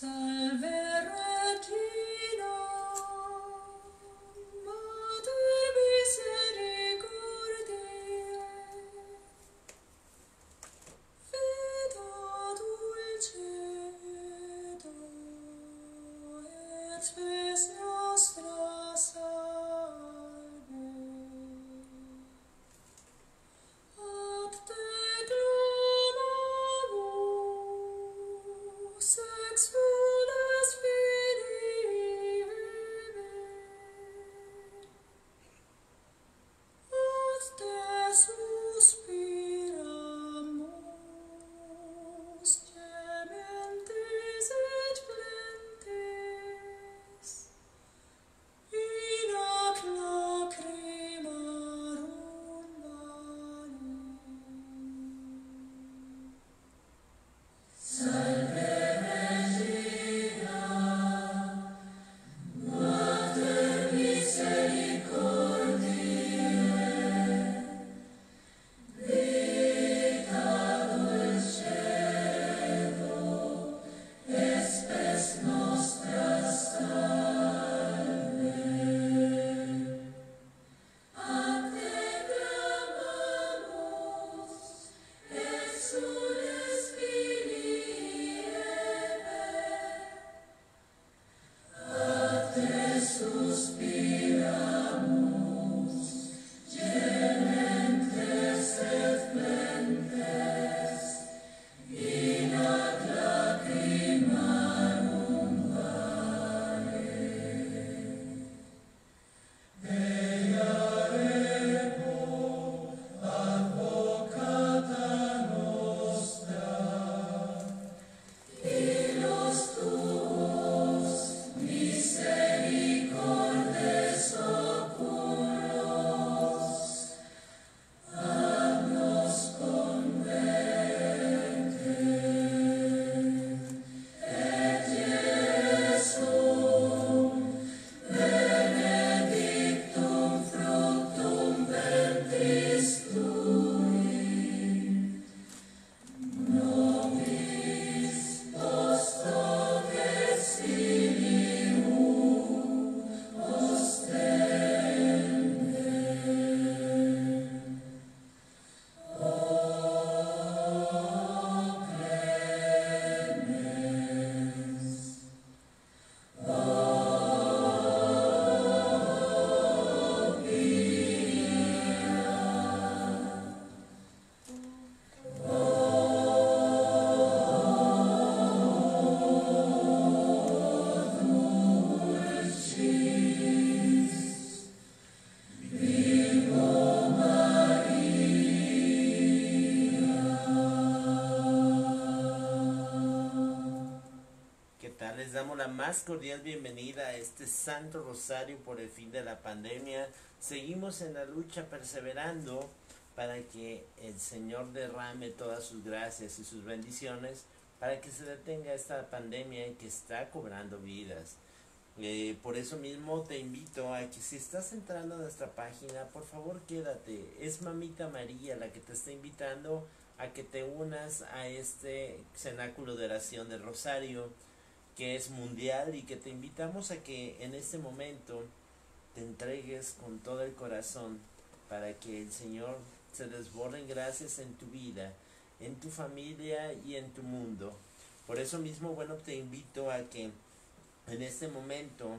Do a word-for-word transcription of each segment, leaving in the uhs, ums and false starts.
Les damos la más cordial bienvenida a este Santo Rosario por el fin de la pandemia. Seguimos en la lucha perseverando para que el Señor derrame todas sus gracias y sus bendiciones para que se detenga esta pandemia que está cobrando vidas. Eh, por eso mismo te invito a que si estás entrando a nuestra página, por favor quédate. Es Mamita María la que te está invitando a que te unas a este cenáculo de oración del Rosario, que es mundial, y que te invitamos a que en este momento te entregues con todo el corazón para que el Señor se desborde en gracias en tu vida, en tu familia y en tu mundo. Por eso mismo, bueno, te invito a que en este momento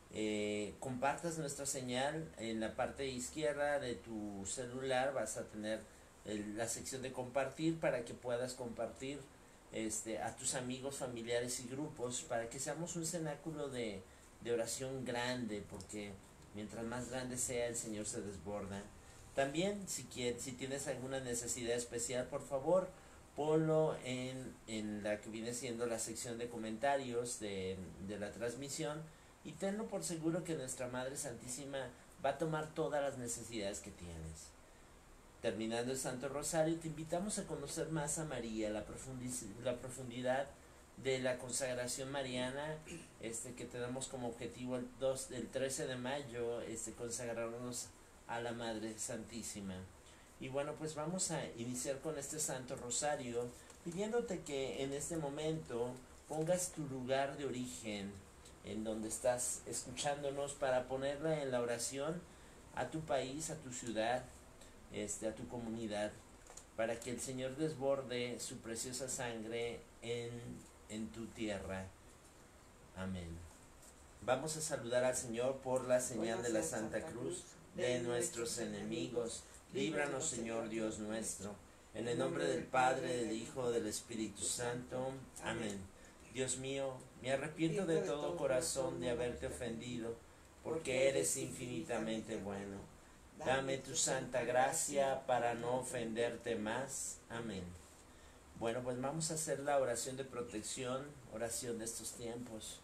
eh, compartas nuestra señal. En la parte izquierda de tu celular vas a tener el, la sección de compartir, para que puedas compartir Este, a tus amigos, familiares y grupos, para que seamos un cenáculo de, de oración grande, porque mientras más grande sea, el Señor se desborda. También, si quieres, si tienes alguna necesidad especial, por favor, ponlo en, en la que viene siendo la sección de comentarios de, de la transmisión, y tenlo por seguro que nuestra Madre Santísima va a tomar todas las necesidades que tienes. Terminando el Santo Rosario, te invitamos a conocer más a María, la, la profundidad de la consagración mariana, este, que tenemos como objetivo el, dos, el trece de mayo, este, consagrarnos a la Madre Santísima. Y bueno, pues vamos a iniciar con este Santo Rosario, pidiéndote que en este momento pongas tu lugar de origen en donde estás escuchándonos para ponerla en la oración a tu país, a tu ciudad, este, a tu comunidad, para que el Señor desborde su preciosa sangre en, en tu tierra. Amén. Vamos a saludar al Señor por la señal de la Santa Cruz de nuestros enemigos. Líbranos, Señor Dios nuestro, en el nombre del Padre, del Hijo, del Espíritu Santo. Amén. Dios mío, me arrepiento de todo corazón de haberte ofendido, porque eres infinitamente bueno. Dame tu santa gracia para no ofenderte más. Amén. Bueno, pues vamos a hacer la oración de protección, oración de estos tiempos.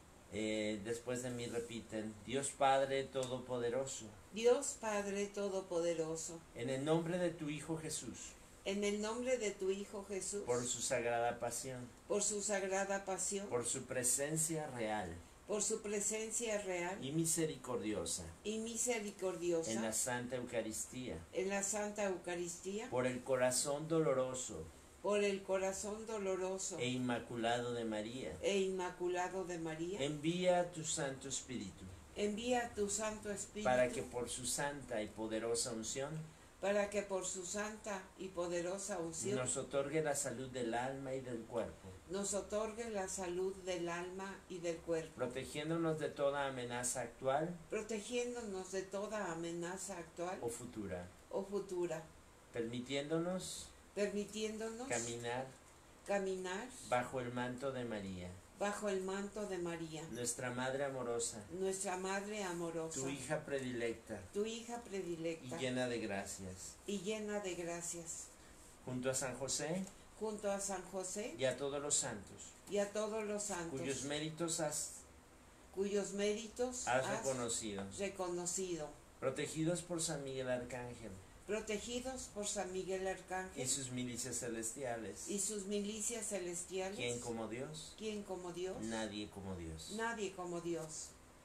Eh, después de mí repiten: Dios Padre Todopoderoso, Dios Padre Todopoderoso, en el nombre de tu Hijo Jesús, en el nombre de tu Hijo Jesús, por su sagrada pasión, por su sagrada pasión, por su presencia real por su presencia real y misericordiosa y misericordiosa en la Santa Eucaristía, en la Santa Eucaristía, por el corazón doloroso por el corazón doloroso e inmaculado de María, e inmaculado de María, envía tu Santo Espíritu, envía tu Santo Espíritu, para que por su santa y poderosa unción para que por su santa y poderosa unción nos otorgue la salud del alma y del cuerpo, nos otorgue la salud del alma y del cuerpo, protegiéndonos de toda amenaza actual protegiéndonos de toda amenaza actual o futura, o futura, permitiéndonos permitiéndonos caminar caminar bajo el manto de María, bajo el manto de María, nuestra Madre amorosa, nuestra Madre amorosa, tu hija predilecta tu hija y predilecta llena de gracias, y llena de gracias, junto a San José junto a San José y a todos los santos, y a todos los santos, cuyos méritos has, cuyos méritos has has reconocido, reconocido, protegidos por San Miguel Arcángel protegidos por San Miguel Arcángel y sus milicias celestiales. y sus milicias celestiales. ¿Quién como Dios? ¿Quién como Dios? Nadie como Dios. Nadie como Dios.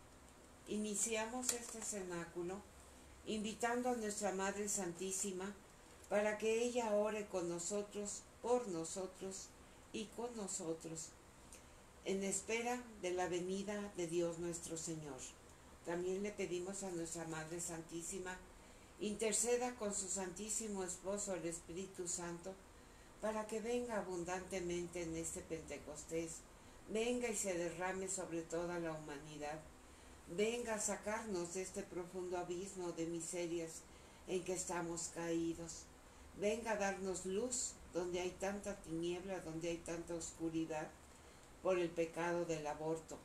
Iniciamos este cenáculo invitando a nuestra Madre Santísima para que ella ore con nosotros, por nosotros y con nosotros, en espera de la venida de Dios nuestro Señor. También le pedimos a nuestra Madre Santísima interceda con su Santísimo Esposo, el Espíritu Santo, para que venga abundantemente en este Pentecostés, venga y se derrame sobre toda la humanidad, venga a sacarnos de este profundo abismo de miserias en que estamos caídos, venga a darnos luz donde hay tanta tiniebla, donde hay tanta oscuridad por el pecado del aborto,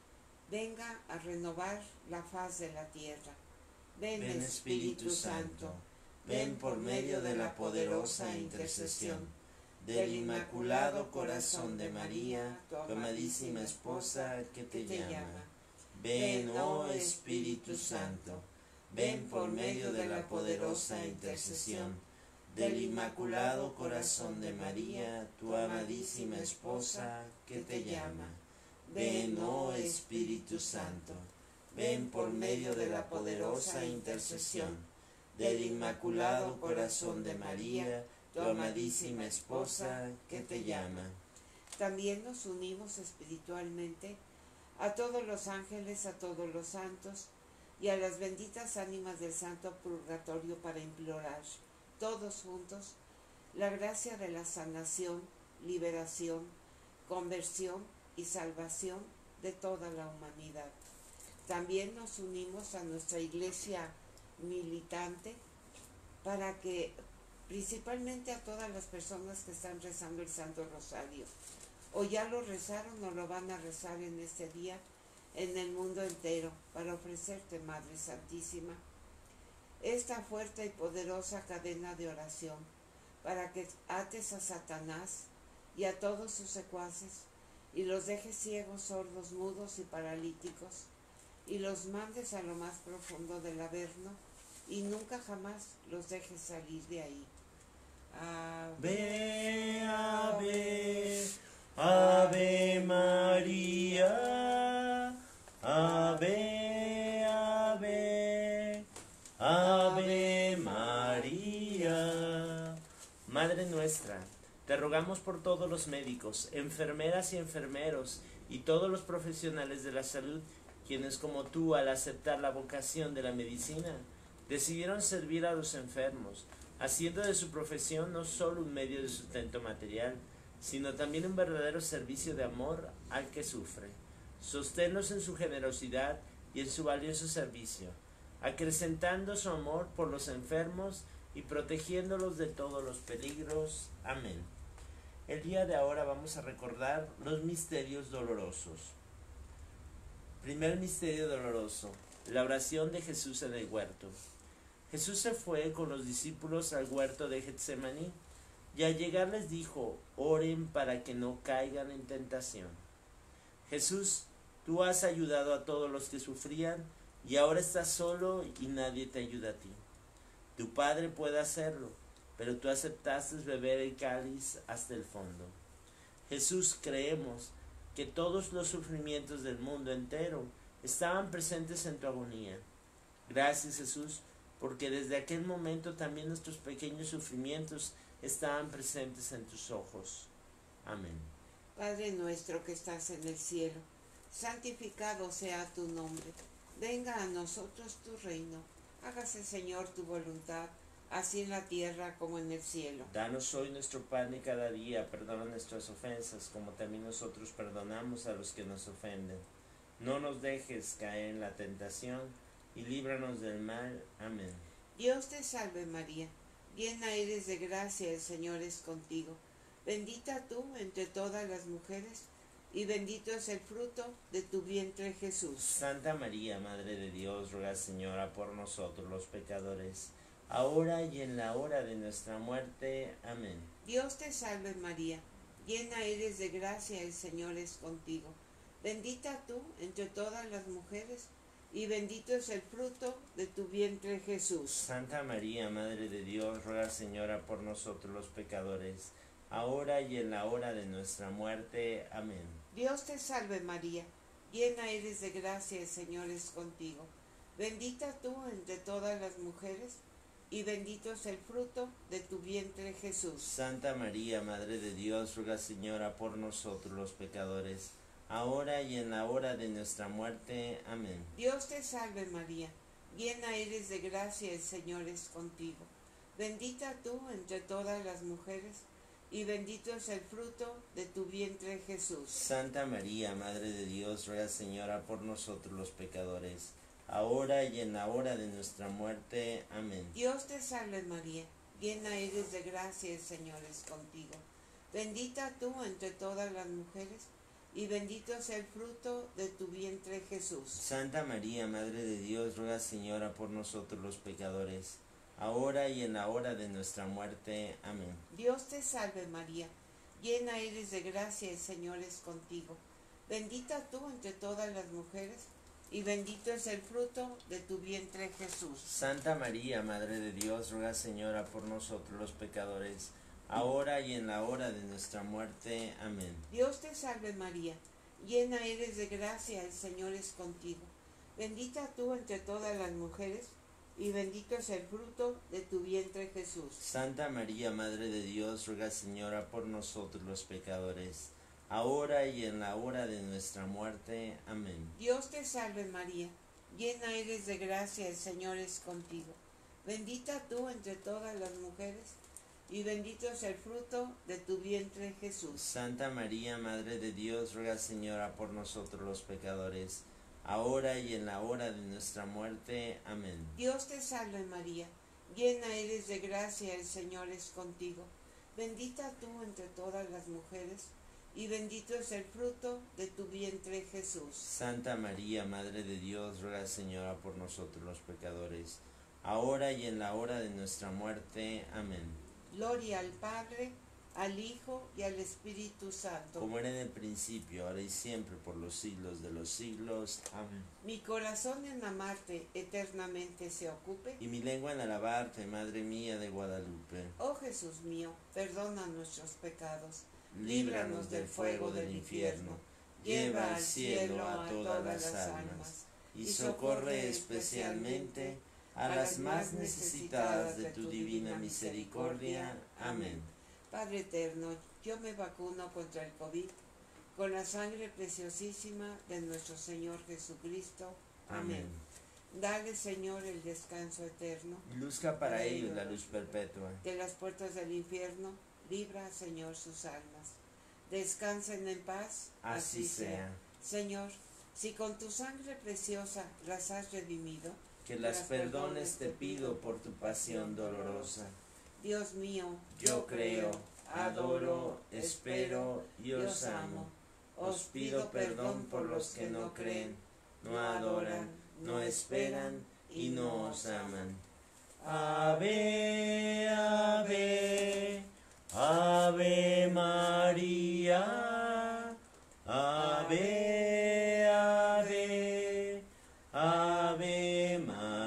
venga a renovar la faz de la tierra. Ven, Ven Espíritu Santo, ven por medio de la poderosa intercesión del Inmaculado Corazón de María, tu amadísima esposa que te llama. Ven, oh Espíritu Santo, ven por medio de la poderosa intercesión del Inmaculado Corazón de María, tu amadísima esposa que te llama. Ven, oh Espíritu Santo, ven por medio de la poderosa intercesión del Inmaculado Corazón de María, tu amadísima esposa que te llama. También nos unimos espiritualmente a todos los ángeles, a todos los santos y a las benditas ánimas del Santo Purgatorio para implorar, todos juntos, la gracia de la sanación, liberación, conversión y salvación de toda la humanidad. También nos unimos a nuestra iglesia militante para que, principalmente a todas las personas que están rezando el Santo Rosario, o ya lo rezaron o lo van a rezar en este día en el mundo entero, para ofrecerte, Madre Santísima, esta fuerte y poderosa cadena de oración, para que ates a Satanás y a todos sus secuaces, y los dejes ciegos, sordos, mudos y paralíticos, y los mandes a lo más profundo del Averno, y nunca jamás los dejes salir de ahí. Ave, ave, ave María, ave, ave, ave María. Madre nuestra, Te rogamos por todos los médicos, enfermeras y enfermeros y todos los profesionales de la salud, quienes como tú, al aceptar la vocación de la medicina, decidieron servir a los enfermos, haciendo de su profesión no solo un medio de sustento material, sino también un verdadero servicio de amor al que sufre. Sosténlos en su generosidad y en su valioso servicio, acrecentando su amor por los enfermos y protegiéndolos de todos los peligros. Amén. El día de ahora vamos a recordar los misterios dolorosos. Primer misterio doloroso, la oración de Jesús en el huerto. Jesús se fue con los discípulos al huerto de Getsemaní y al llegar les dijo: oren para que no caigan en tentación. Jesús, tú has ayudado a todos los que sufrían y ahora estás solo y nadie te ayuda a ti. Tu Padre puede hacerlo, pero tú aceptaste beber el cáliz hasta el fondo. Jesús, creemos que todos los sufrimientos del mundo entero estaban presentes en tu agonía. Gracias, Jesús, porque desde aquel momento también nuestros pequeños sufrimientos estaban presentes en tus ojos. Amén. Padre nuestro que estás en el cielo, santificado sea tu nombre. Venga a nosotros tu reino. Hágase, Señor, tu voluntad, así en la tierra como en el cielo. Danos hoy nuestro pan de cada día, perdona nuestras ofensas, como también nosotros perdonamos a los que nos ofenden. No nos dejes caer en la tentación, y líbranos del mal. Amén. Dios te salve María, llena eres de gracia, el Señor es contigo. Bendita tú entre todas las mujeres, y bendito es el fruto de tu vientre Jesús. Santa María, Madre de Dios, ruega, Señora, por nosotros los pecadores, ahora y en la hora de nuestra muerte. Amén. Dios te salve María, llena eres de gracia, el Señor es contigo. Bendita tú entre todas las mujeres, y bendito es el fruto de tu vientre Jesús. Santa María, Madre de Dios, ruega, Señora, por nosotros los pecadores, ahora y en la hora de nuestra muerte. Amén. Dios te salve María, llena eres de gracia, el Señor es contigo. Bendita tú entre todas las mujeres, y bendito es el fruto de tu vientre Jesús. Santa María, Madre de Dios, ruega, Señora, por nosotros los pecadores, ahora y en la hora de nuestra muerte. Amén. Dios te salve María, llena eres de gracia, el Señor es contigo. Bendita tú entre todas las mujeres, y bendito es el fruto de tu vientre Jesús. Santa María, Madre de Dios, ruega, Señora, por nosotros los pecadores, ahora y en la hora de nuestra muerte. Amén. Dios te salve María, llena eres de gracia, el Señor es contigo. Bendita tú entre todas las mujeres, y bendito es el fruto de tu vientre Jesús. Santa María, Madre de Dios, ruega, Señora, por nosotros los pecadores, ahora y en la hora de nuestra muerte. Amén. Dios te salve María, llena eres de gracia, el Señor es contigo. Bendita tú entre todas las mujeres, y bendito es el fruto de tu vientre Jesús. Santa María, Madre de Dios, ruega, Señora, por nosotros los pecadores, ahora y en la hora de nuestra muerte. Amén. Dios te salve María, llena eres de gracia, el Señor es contigo. Bendita tú entre todas las mujeres, y bendito es el fruto de tu vientre Jesús. Santa María, Madre de Dios, ruega, Señora, por nosotros los pecadores, ahora y en la hora de nuestra muerte. Amén. Dios te salve María, llena eres de gracia, el Señor es contigo. Bendita tú entre todas las mujeres, y bendito es el fruto de tu vientre Jesús. Santa María, Madre de Dios, ruega, Señora, por nosotros los pecadores, ahora y en la hora de nuestra muerte. Amén. Dios te salve María, llena eres de gracia, el Señor es contigo. Bendita tú entre todas las mujeres, y bendito es el fruto de tu vientre Jesús. Santa María, Madre de Dios, ruega, Señora, por nosotros los pecadores, ahora y en la hora de nuestra muerte. Amén. Gloria al Padre, al Hijo y al Espíritu Santo. Como era en el principio, ahora y siempre, por los siglos de los siglos. Amén. Mi corazón en amarte eternamente se ocupe, y mi lengua en alabarte, Madre mía de Guadalupe. Oh Jesús mío, perdona nuestros pecados, líbranos del fuego del infierno, lleva al cielo a todas las almas, y socorre especialmente a las más necesitadas de tu divina misericordia. Amén. Padre eterno, yo me vacuno contra el COVID con la sangre preciosísima de nuestro Señor Jesucristo. Amén. Amén. Dale, Señor, el descanso eterno. Luzca para ellos la luz perpetua. De las puertas del infierno, libra, Señor, sus almas. Descansen en paz. Así sea. Señor, si con tu sangre preciosa las has redimido, Que las perdones te pido por tu pasión dolorosa. Dios mío, Yo creo, adoro, espero y os amo. Os pido perdón por los que no creen, no adoran, no esperan y no os aman. Ave, ave, ave María, ave, ave, ave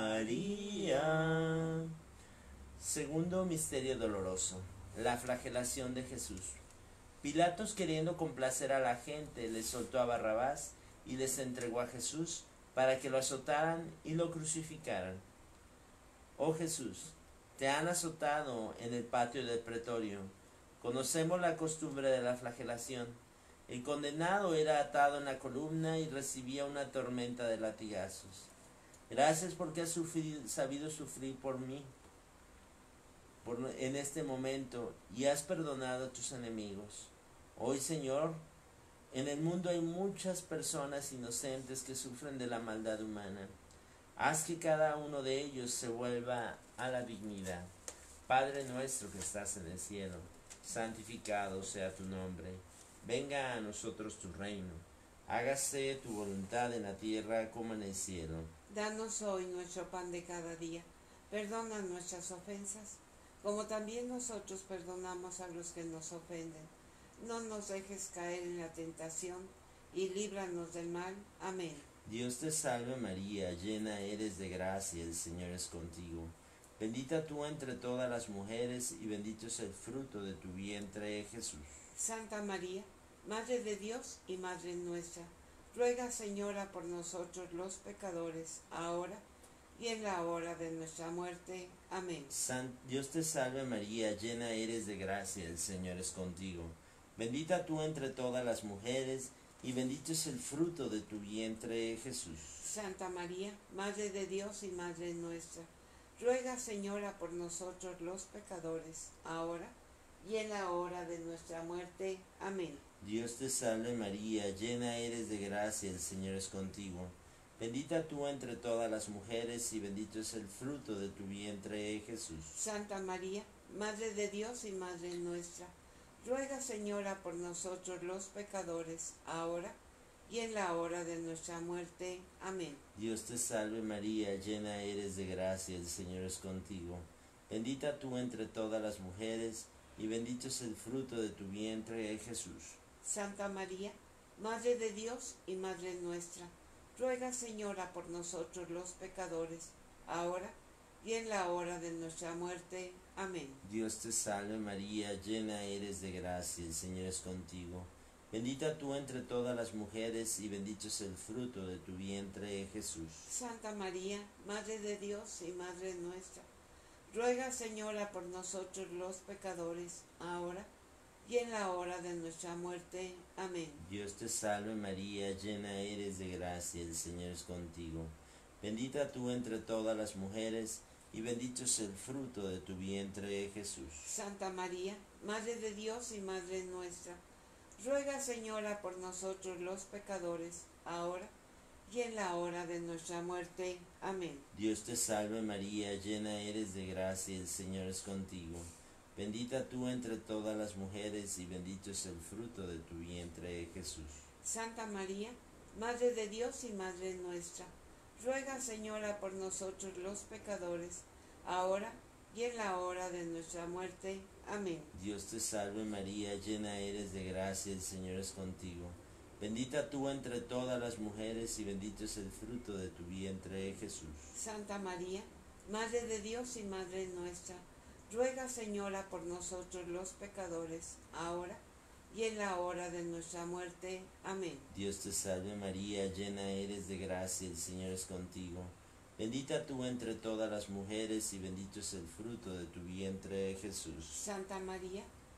María. Segundo misterio doloroso, la flagelación de Jesús. Pilatos, queriendo complacer a la gente, les soltó a Barrabás y les entregó a Jesús para que lo azotaran y lo crucificaran. Oh Jesús, te han azotado en el patio del pretorio. Conocemos la costumbre de la flagelación. El condenado era atado en la columna y recibía una tormenta de latigazos. Gracias porque has sufrido, sabido sufrir por mí por, en este momento y has perdonado a tus enemigos. Hoy, Señor, en el mundo hay muchas personas inocentes que sufren de la maldad humana. Haz que cada uno de ellos se vuelva a la dignidad. Padre nuestro que estás en el cielo, santificado sea tu nombre. Venga a nosotros tu reino. Hágase tu voluntad en la tierra como en el cielo. Danos hoy nuestro pan de cada día. Perdona nuestras ofensas, como también nosotros perdonamos a los que nos ofenden. No nos dejes caer en la tentación y líbranos del mal. Amén. Dios te salve María, llena eres de gracia, el Señor es contigo. Bendita tú entre todas las mujeres y bendito es el fruto de tu vientre, Jesús. Santa María, Madre de Dios y Madre nuestra, ruega, Señora, por nosotros los pecadores, ahora y en la hora de nuestra muerte. Amén. San, Dios te salve María, llena eres de gracia, el Señor es contigo. Bendita tú entre todas las mujeres, y bendito es el fruto de tu vientre, Jesús. Santa María, Madre de Dios y Madre nuestra, ruega, Señora, por nosotros los pecadores, ahora y en la hora de nuestra muerte. Amén. Dios te salve María, llena eres de gracia, el Señor es contigo. Bendita tú entre todas las mujeres, y bendito es el fruto de tu vientre, Jesús. Santa María, Madre de Dios y Madre nuestra, ruega, Señora, por nosotros los pecadores, ahora y en la hora de nuestra muerte. Amén. Dios te salve María, llena eres de gracia, el Señor es contigo. Bendita tú entre todas las mujeres, y bendito es el fruto de tu vientre, Jesús. Santa María, Madre de Dios y Madre nuestra, ruega, Señora, por nosotros los pecadores, ahora y en la hora de nuestra muerte. Amén. Dios te salve María, llena eres de gracia, el Señor es contigo. Bendita tú entre todas las mujeres, y bendito es el fruto de tu vientre, Jesús. Santa María, Madre de Dios y Madre nuestra, ruega, Señora, por nosotros los pecadores, ahora y en la hora de nuestra muerte. Amén. Dios te salve María, llena eres de gracia, el Señor es contigo. Bendita tú entre todas las mujeres, y bendito es el fruto de tu vientre, Jesús. Santa María, Madre de Dios y Madre nuestra, ruega, Señora, por nosotros los pecadores, ahora y en la hora de nuestra muerte. Amén. Dios te salve María, llena eres de gracia, el Señor es contigo. Bendita tú entre todas las mujeres, y bendito es el fruto de tu vientre, Jesús. Santa María, Madre de Dios y Madre nuestra, ruega, Señora, por nosotros los pecadores, ahora y en la hora de nuestra muerte. Amén. Dios te salve María, llena eres de gracia, el Señor es contigo. Bendita tú entre todas las mujeres, y bendito es el fruto de tu vientre, Jesús. Santa María, Madre de Dios y Madre nuestra, ruega, Señora, por nosotros los pecadores, ahora y en la hora de nuestra muerte. Amén. Dios te salve María, llena eres de gracia, el Señor es contigo. Bendita tú entre todas las mujeres, y bendito es el fruto de tu vientre, Jesús. Santa María,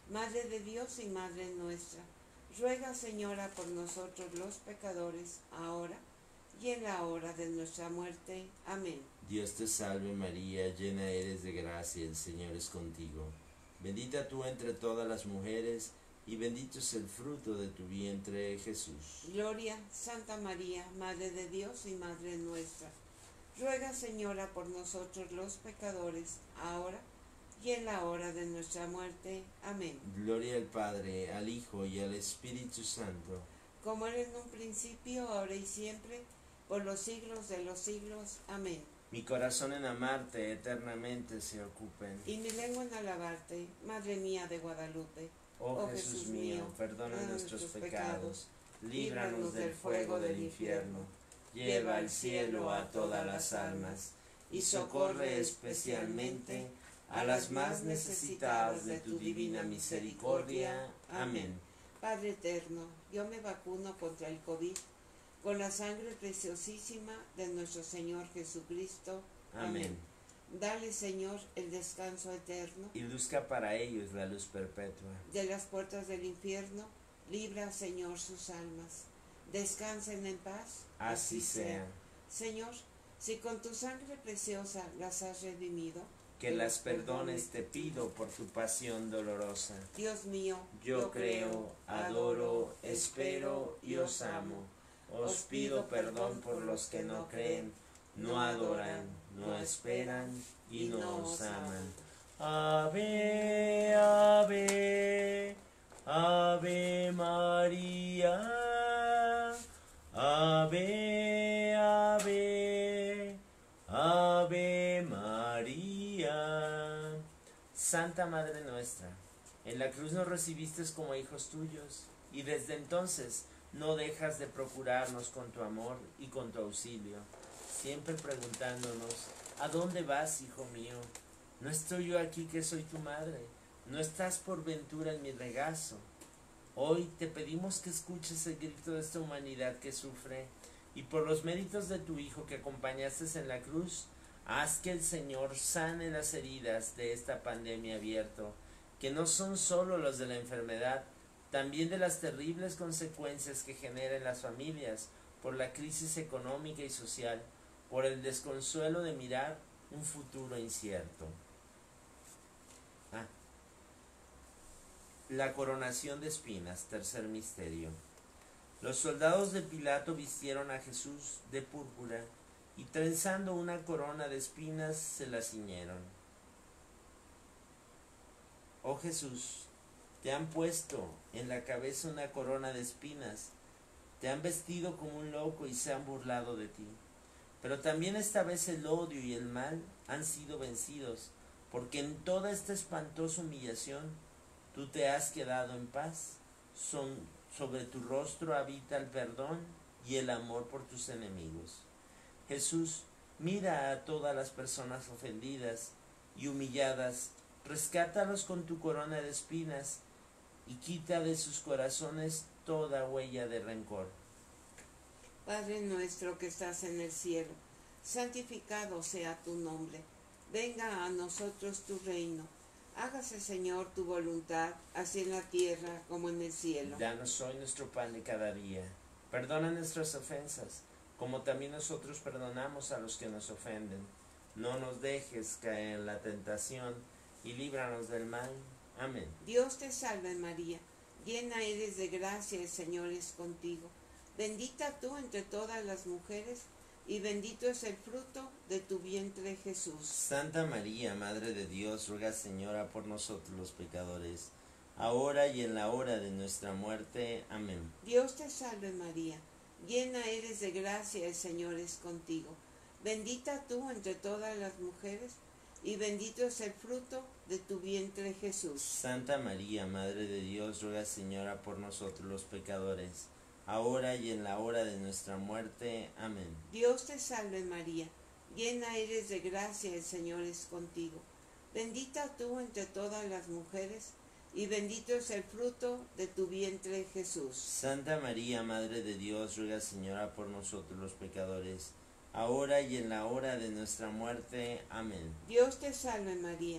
Madre de Dios y Madre nuestra, ruega, Señora, por nosotros los pecadores, ahora y en la hora de nuestra muerte. Amén. Dios te salve María, llena eres de gracia, el Señor es contigo. Bendita tú entre todas las mujeres, y bendito es el fruto de tu vientre, Jesús. Gloria, Santa María, Madre de Dios y Madre nuestra, ruega, Señora, por nosotros los pecadores, ahora y en la hora de nuestra muerte. Amén. Gloria al Padre, al Hijo y al Espíritu Santo. Como era en un principio, ahora y siempre, por los siglos de los siglos. Amén. Mi corazón en amarte eternamente se ocupen. Y mi lengua en alabarte, Madre mía de Guadalupe. Oh Jesús mío, perdona nuestros pecados, líbranos del fuego del infierno, lleva al cielo a todas las almas, y socorre especialmente a las más necesitadas de tu divina misericordia. Amén. Padre eterno, yo me vacuno contra el COVID con la sangre preciosísima de nuestro Señor Jesucristo. Amén. Dale, Señor, el descanso eterno. Y luzca para ellos la luz perpetua. De las puertas del infierno, libra, Señor, sus almas. Descansen en paz. Así sea. Señor, si con tu sangre preciosa las has redimido, que las perdones te pido por tu pasión dolorosa. Dios mío, yo, yo creo, adoro, espero y os amo. Os pido perdón por los que no creen, no adoran, no esperan y no os aman. Ave, ave, ave María, ave, ave, ave María. Santa Madre nuestra, en la cruz nos recibiste como hijos tuyos, y desde entonces no dejas de procurarnos con tu amor y con tu auxilio, siempre preguntándonos, ¿a dónde vas, hijo mío? ¿No estoy yo aquí que soy tu madre? ¿No estás por ventura en mi regazo? Hoy te pedimos que escuches el grito de esta humanidad que sufre, y por los méritos de tu Hijo que acompañaste en la cruz, haz que el Señor sane las heridas de esta pandemia abierta, que no son solo los de la enfermedad, también de las terribles consecuencias que genera en las familias por la crisis económica y social, por el desconsuelo de mirar un futuro incierto. Ah. La coronación de espinas, tercer misterio. Los soldados de Pilato vistieron a Jesús de púrpura y trenzando una corona de espinas se la ciñeron. Oh Jesús, te han puesto en la cabeza una corona de espinas, te han vestido como un loco y se han burlado de ti. Pero también esta vez el odio y el mal han sido vencidos, porque en toda esta espantosa humillación tú te has quedado en paz. Son, sobre tu rostro habita el perdón y el amor por tus enemigos. Jesús, mira a todas las personas ofendidas y humilladas, rescátalos con tu corona de espinas y quita de sus corazones toda huella de rencor. Padre nuestro que estás en el cielo, santificado sea tu nombre. Venga a nosotros tu reino. Hágase, Señor, tu voluntad, así en la tierra como en el cielo. Danos hoy nuestro pan de cada día. Perdona nuestras ofensas, como también nosotros perdonamos a los que nos ofenden. No nos dejes caer en la tentación y líbranos del mal. Amén. Dios te salve María, llena eres de gracia, el Señor es contigo. Bendita tú entre todas las mujeres, y bendito es el fruto de tu vientre, Jesús. Santa María, Madre de Dios, ruega, Señora, por nosotros los pecadores, ahora y en la hora de nuestra muerte. Amén. Dios te salve María, llena eres de gracia, el Señor es contigo. Bendita tú entre todas las mujeres, y bendito es el fruto de tu vientre, Jesús. Santa María, Madre de Dios, ruega, Señora, por nosotros los pecadores, ahora y en la hora de nuestra muerte. Amén. Dios te salve María, llena eres de gracia, el Señor es contigo. Bendita tú entre todas las mujeres, y bendito es el fruto de tu vientre, Jesús. Santa María, Madre de Dios, ruega, Señora, por nosotros los pecadores, ahora y en la hora de nuestra muerte. Amén. Dios te salve María,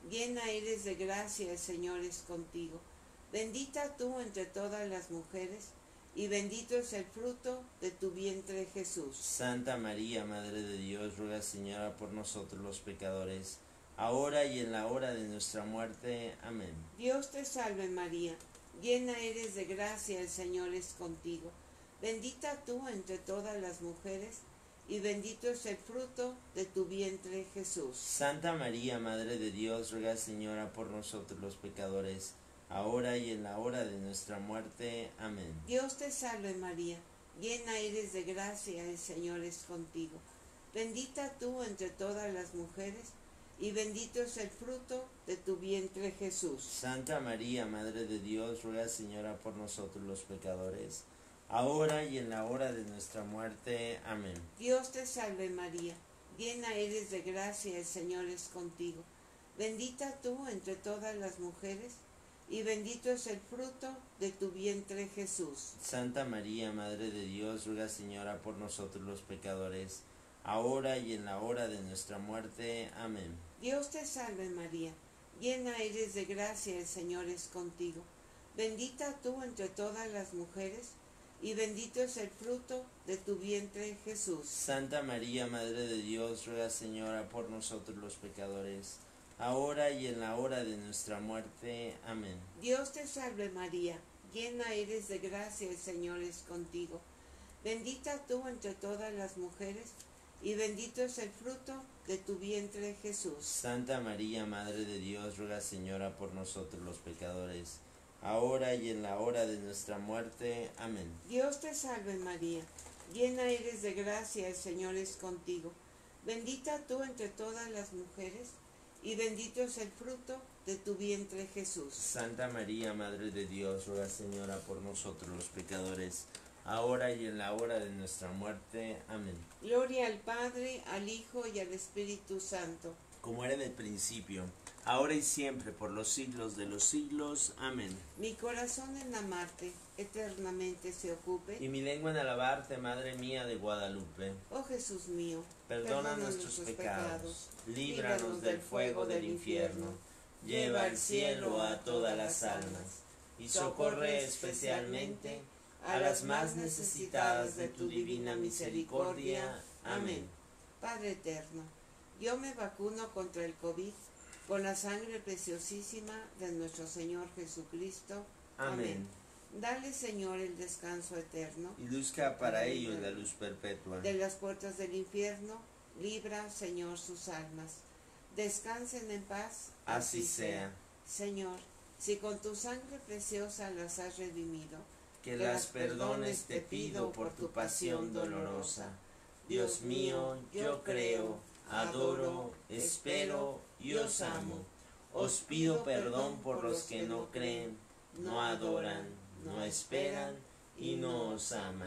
llena eres de gracia, el Señor es contigo. Bendita tú entre todas las mujeres, y bendito es el fruto de tu vientre, Jesús. Santa María, Madre de Dios, ruega, Señora, por nosotros los pecadores, ahora y en la hora de nuestra muerte. Amén. Dios te salve María, llena eres de gracia, el Señor es contigo. Bendita tú entre todas las mujeres, y bendito es el fruto de tu vientre, Jesús. Santa María, Madre de Dios, ruega, Señora, por nosotros los pecadores, ahora y en la hora de nuestra muerte. Amén. Dios te salve María, llena eres de gracia, el Señor es contigo. Bendita tú entre todas las mujeres, y bendito es el fruto de tu vientre, Jesús. Santa María, Madre de Dios, ruega, Señora, por nosotros los pecadores, ahora y en la hora de nuestra muerte. Amén. Dios te salve María, llena eres de gracia, el Señor es contigo. Bendita tú entre todas las mujeres, y bendito es el fruto de tu vientre, Jesús. Santa María, Madre de Dios, ruega, Señora, por nosotros los pecadores, ahora y en la hora de nuestra muerte. Amén. Dios te salve María, llena eres de gracia, el Señor es contigo. Bendita tú entre todas las mujeres, y bendito es el fruto de tu vientre, Jesús. Santa María, Madre de Dios, ruega, Señora, por nosotros los pecadores, ahora y en la hora de nuestra muerte. Amén. Dios te salve María, llena eres de gracia, el Señor es contigo. Bendita tú entre todas las mujeres, y bendito es el fruto de tu vientre, Jesús. Santa María, Madre de Dios, ruega, Señora, por nosotros los pecadores, ahora y en la hora de nuestra muerte. Amén. Dios te salve María, llena eres de gracia, el Señor es contigo. Bendita tú entre todas las mujeres, y bendito es el fruto de tu vientre, Jesús. Santa María, Madre de Dios, ruega, Señora, por nosotros los pecadores, ahora y en la hora de nuestra muerte. Amén. Gloria al Padre, al Hijo y al Espíritu Santo. Como era en el principio, ahora y siempre, por los siglos de los siglos. Amén. Mi corazón en amarte eternamente se ocupe. Y mi lengua en alabarte, Madre mía de Guadalupe. Oh Jesús mío, Perdona, perdona nuestros pecados, líbranos del fuego del infierno, lleva al cielo a todas las almas, y socorre especialmente a las más necesitadas de tu divina misericordia. Amén. Padre eterno, yo me vacuno contra el COVID con la sangre preciosísima de nuestro Señor Jesucristo. Amén. Amén. Dale, Señor, el descanso eterno. Y luzca para ellos la luz perpetua. De las puertas del infierno, libra, Señor, sus almas. Descansen en paz. Así, así sea. Señor, si con tu sangre preciosa las has redimido, que, que las perdones te pido por tu pasión dolorosa. Dios mío, yo creo, adoro, espero y os amo. Os pido perdón por los que no creen, no adoran, no esperan y no os aman.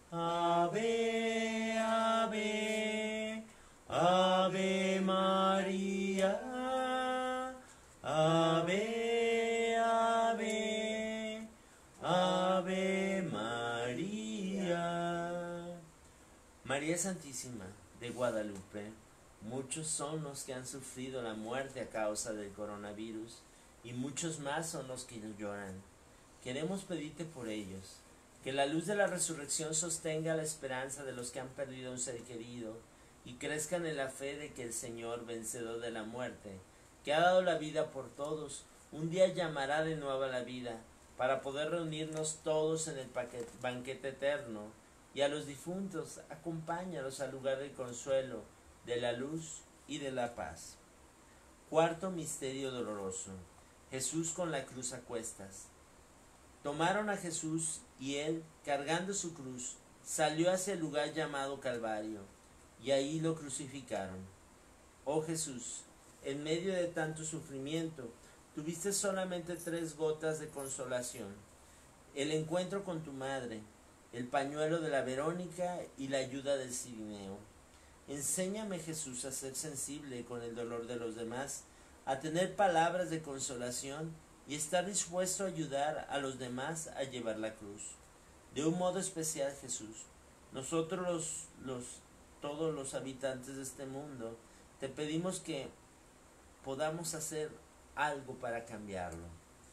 Ave, ave, ave María, ave, ave, ave María. María Santísima de Guadalupe, muchos son los que han sufrido la muerte a causa del coronavirus y muchos más son los que lloran. Queremos pedirte por ellos, que la luz de la resurrección sostenga la esperanza de los que han perdido un ser querido y crezcan en la fe de que el Señor, vencedor de la muerte, que ha dado la vida por todos, un día llamará de nuevo a la vida para poder reunirnos todos en el banquete eterno, y a los difuntos acompáñalos al lugar del consuelo, de la luz y de la paz. Cuarto misterio doloroso. Jesús con la cruz a cuestas. Tomaron a Jesús y él, cargando su cruz, salió hacia el lugar llamado Calvario, y ahí lo crucificaron. Oh Jesús, en medio de tanto sufrimiento, tuviste solamente tres gotas de consolación: el encuentro con tu madre, el pañuelo de la Verónica y la ayuda del Cirineo. Enséñame, Jesús, a ser sensible con el dolor de los demás, a tener palabras de consolación y estar dispuesto a ayudar a los demás a llevar la cruz. De un modo especial, Jesús, nosotros los, los, todos los habitantes de este mundo, te pedimos que podamos hacer algo para cambiarlo.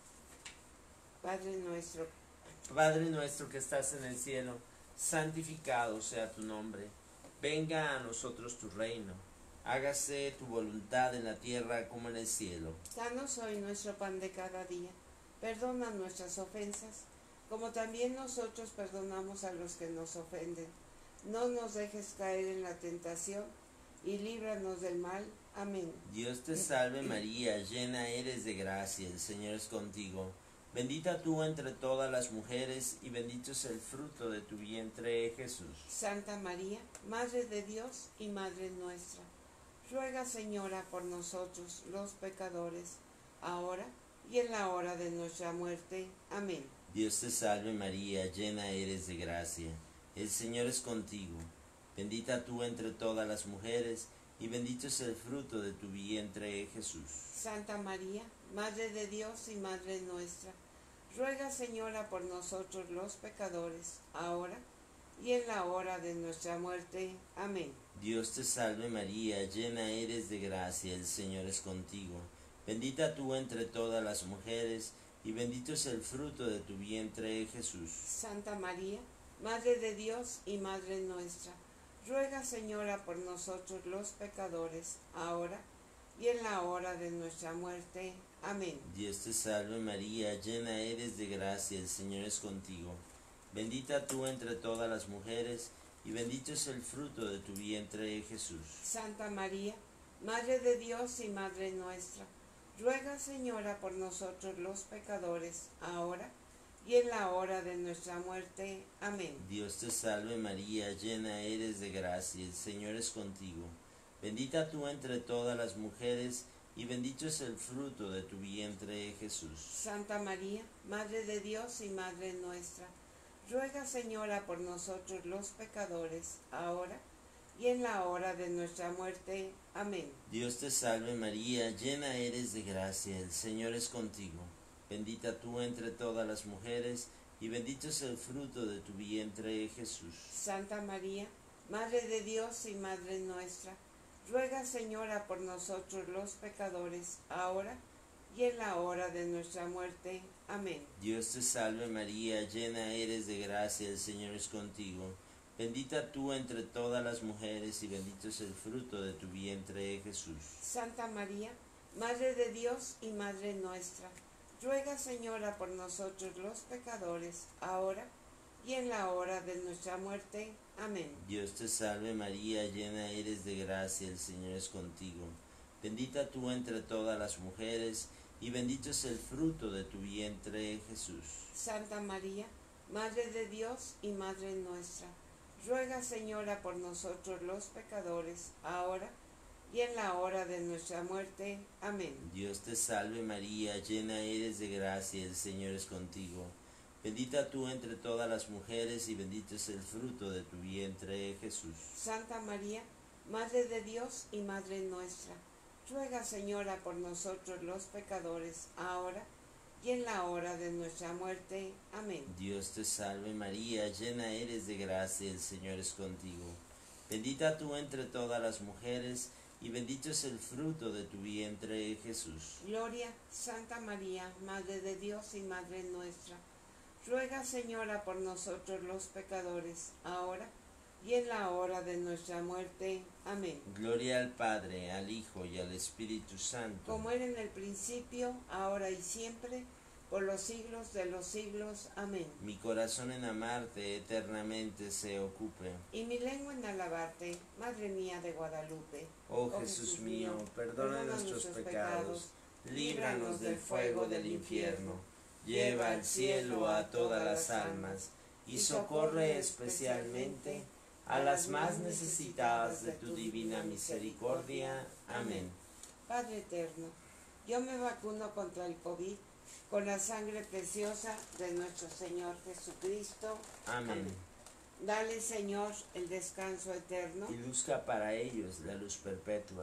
Padre nuestro, Padre nuestro que estás en el cielo, santificado sea tu nombre. Venga a nosotros tu reino. Hágase tu voluntad en la tierra como en el cielo. danos hoy nuestro pan de cada día. Perdona nuestras ofensas, como también nosotros perdonamos a los que nos ofenden. No nos dejes caer en la tentación, y líbranos del mal. Amén. Dios te salve María, llena eres de gracia, el Señor es contigo. Bendita tú entre todas las mujeres, y bendito es el fruto de tu vientre, Jesús. Santa María, Madre de Dios y Madre nuestra, ruega, Señora, por nosotros los pecadores, ahora y en la hora de nuestra muerte. Amén. Dios te salve María, llena eres de gracia, el Señor es contigo. Bendita tú entre todas las mujeres, y bendito es el fruto de tu vientre, Jesús. Santa María, Madre de Dios y Madre nuestra, ruega, Señora, por nosotros los pecadores, ahora y en la hora de nuestra muerte. Amén. Dios te salve María, llena eres de gracia, el Señor es contigo. Bendita tú entre todas las mujeres, y bendito es el fruto de tu vientre, Jesús. Santa María, Madre de Dios y Madre nuestra, ruega, Señora, por nosotros los pecadores, ahora y en la hora de nuestra muerte. Amén. Dios te salve María, llena eres de gracia, el Señor es contigo. Bendita tú entre todas las mujeres, y bendito es el fruto de tu vientre, Jesús. Santa María, Madre de Dios y Madre nuestra, ruega, Señora, por nosotros los pecadores, ahora y en la hora de nuestra muerte. Amén. Dios te salve María, llena eres de gracia, el Señor es contigo. Bendita tú entre todas las mujeres, y bendito es el fruto de tu vientre, Jesús. Santa María, Madre de Dios y Madre nuestra, ruega, Señora, por nosotros los pecadores, ahora y en la hora de nuestra muerte. Amén. Dios te salve María, llena eres de gracia, el Señor es contigo. Bendita tú entre todas las mujeres, y bendito es el fruto de tu vientre, Jesús. Santa María, Madre de Dios y Madre nuestra, ruega, Señora, por nosotros los pecadores, ahora y en la hora de nuestra muerte. Amén. Dios te salve María, llena eres de gracia, el Señor es contigo. Bendita tú entre todas las mujeres, y bendito es el fruto de tu vientre, Jesús. Santa María, Madre de Dios y Madre nuestra, ruega, Señora, por nosotros los pecadores, ahora y en la hora de nuestra muerte. Amén. Dios te salve María, llena eres de gracia, el Señor es contigo. Bendita tú entre todas las mujeres, y bendito es el fruto de tu vientre, Jesús. Santa María, Madre de Dios y Madre nuestra, ruega, Señora, por nosotros los pecadores, ahora y en la hora de nuestra muerte. Amén. Dios te salve María, llena eres de gracia, el Señor es contigo. Bendita tú entre todas las mujeres, y bendito es el fruto de tu vientre, Jesús. Santa María, Madre de Dios y Madre nuestra, ruega, Señora, por nosotros los pecadores, ahora y en la hora de nuestra muerte. Amén. Dios te salve María, llena eres de gracia, el Señor es contigo. Bendita tú entre todas las mujeres, y bendito es el fruto de tu vientre, Jesús. Gloria, Santa María, Madre de Dios y Madre nuestra, ruega, Señora, por nosotros los pecadores, ahora y en la hora de nuestra muerte. Amén. Gloria al Padre, al Hijo y al Espíritu Santo. Como era en el principio, ahora y siempre, por los siglos de los siglos. Amén. Mi corazón en amarte eternamente se ocupe. Y mi lengua en alabarte, Madre mía de Guadalupe. Oh Jesús mío, perdona nuestros pecados, líbranos del fuego del infierno, lleva al cielo a todas las almas, y socorre especialmente a las más necesitadas de tu divina misericordia. Amén. Padre eterno, yo me vacuno contra el COVID con la sangre preciosa de nuestro Señor Jesucristo. Amén. Amén. Dale, Señor, el descanso eterno. Y luzca para ellos la luz perpetua.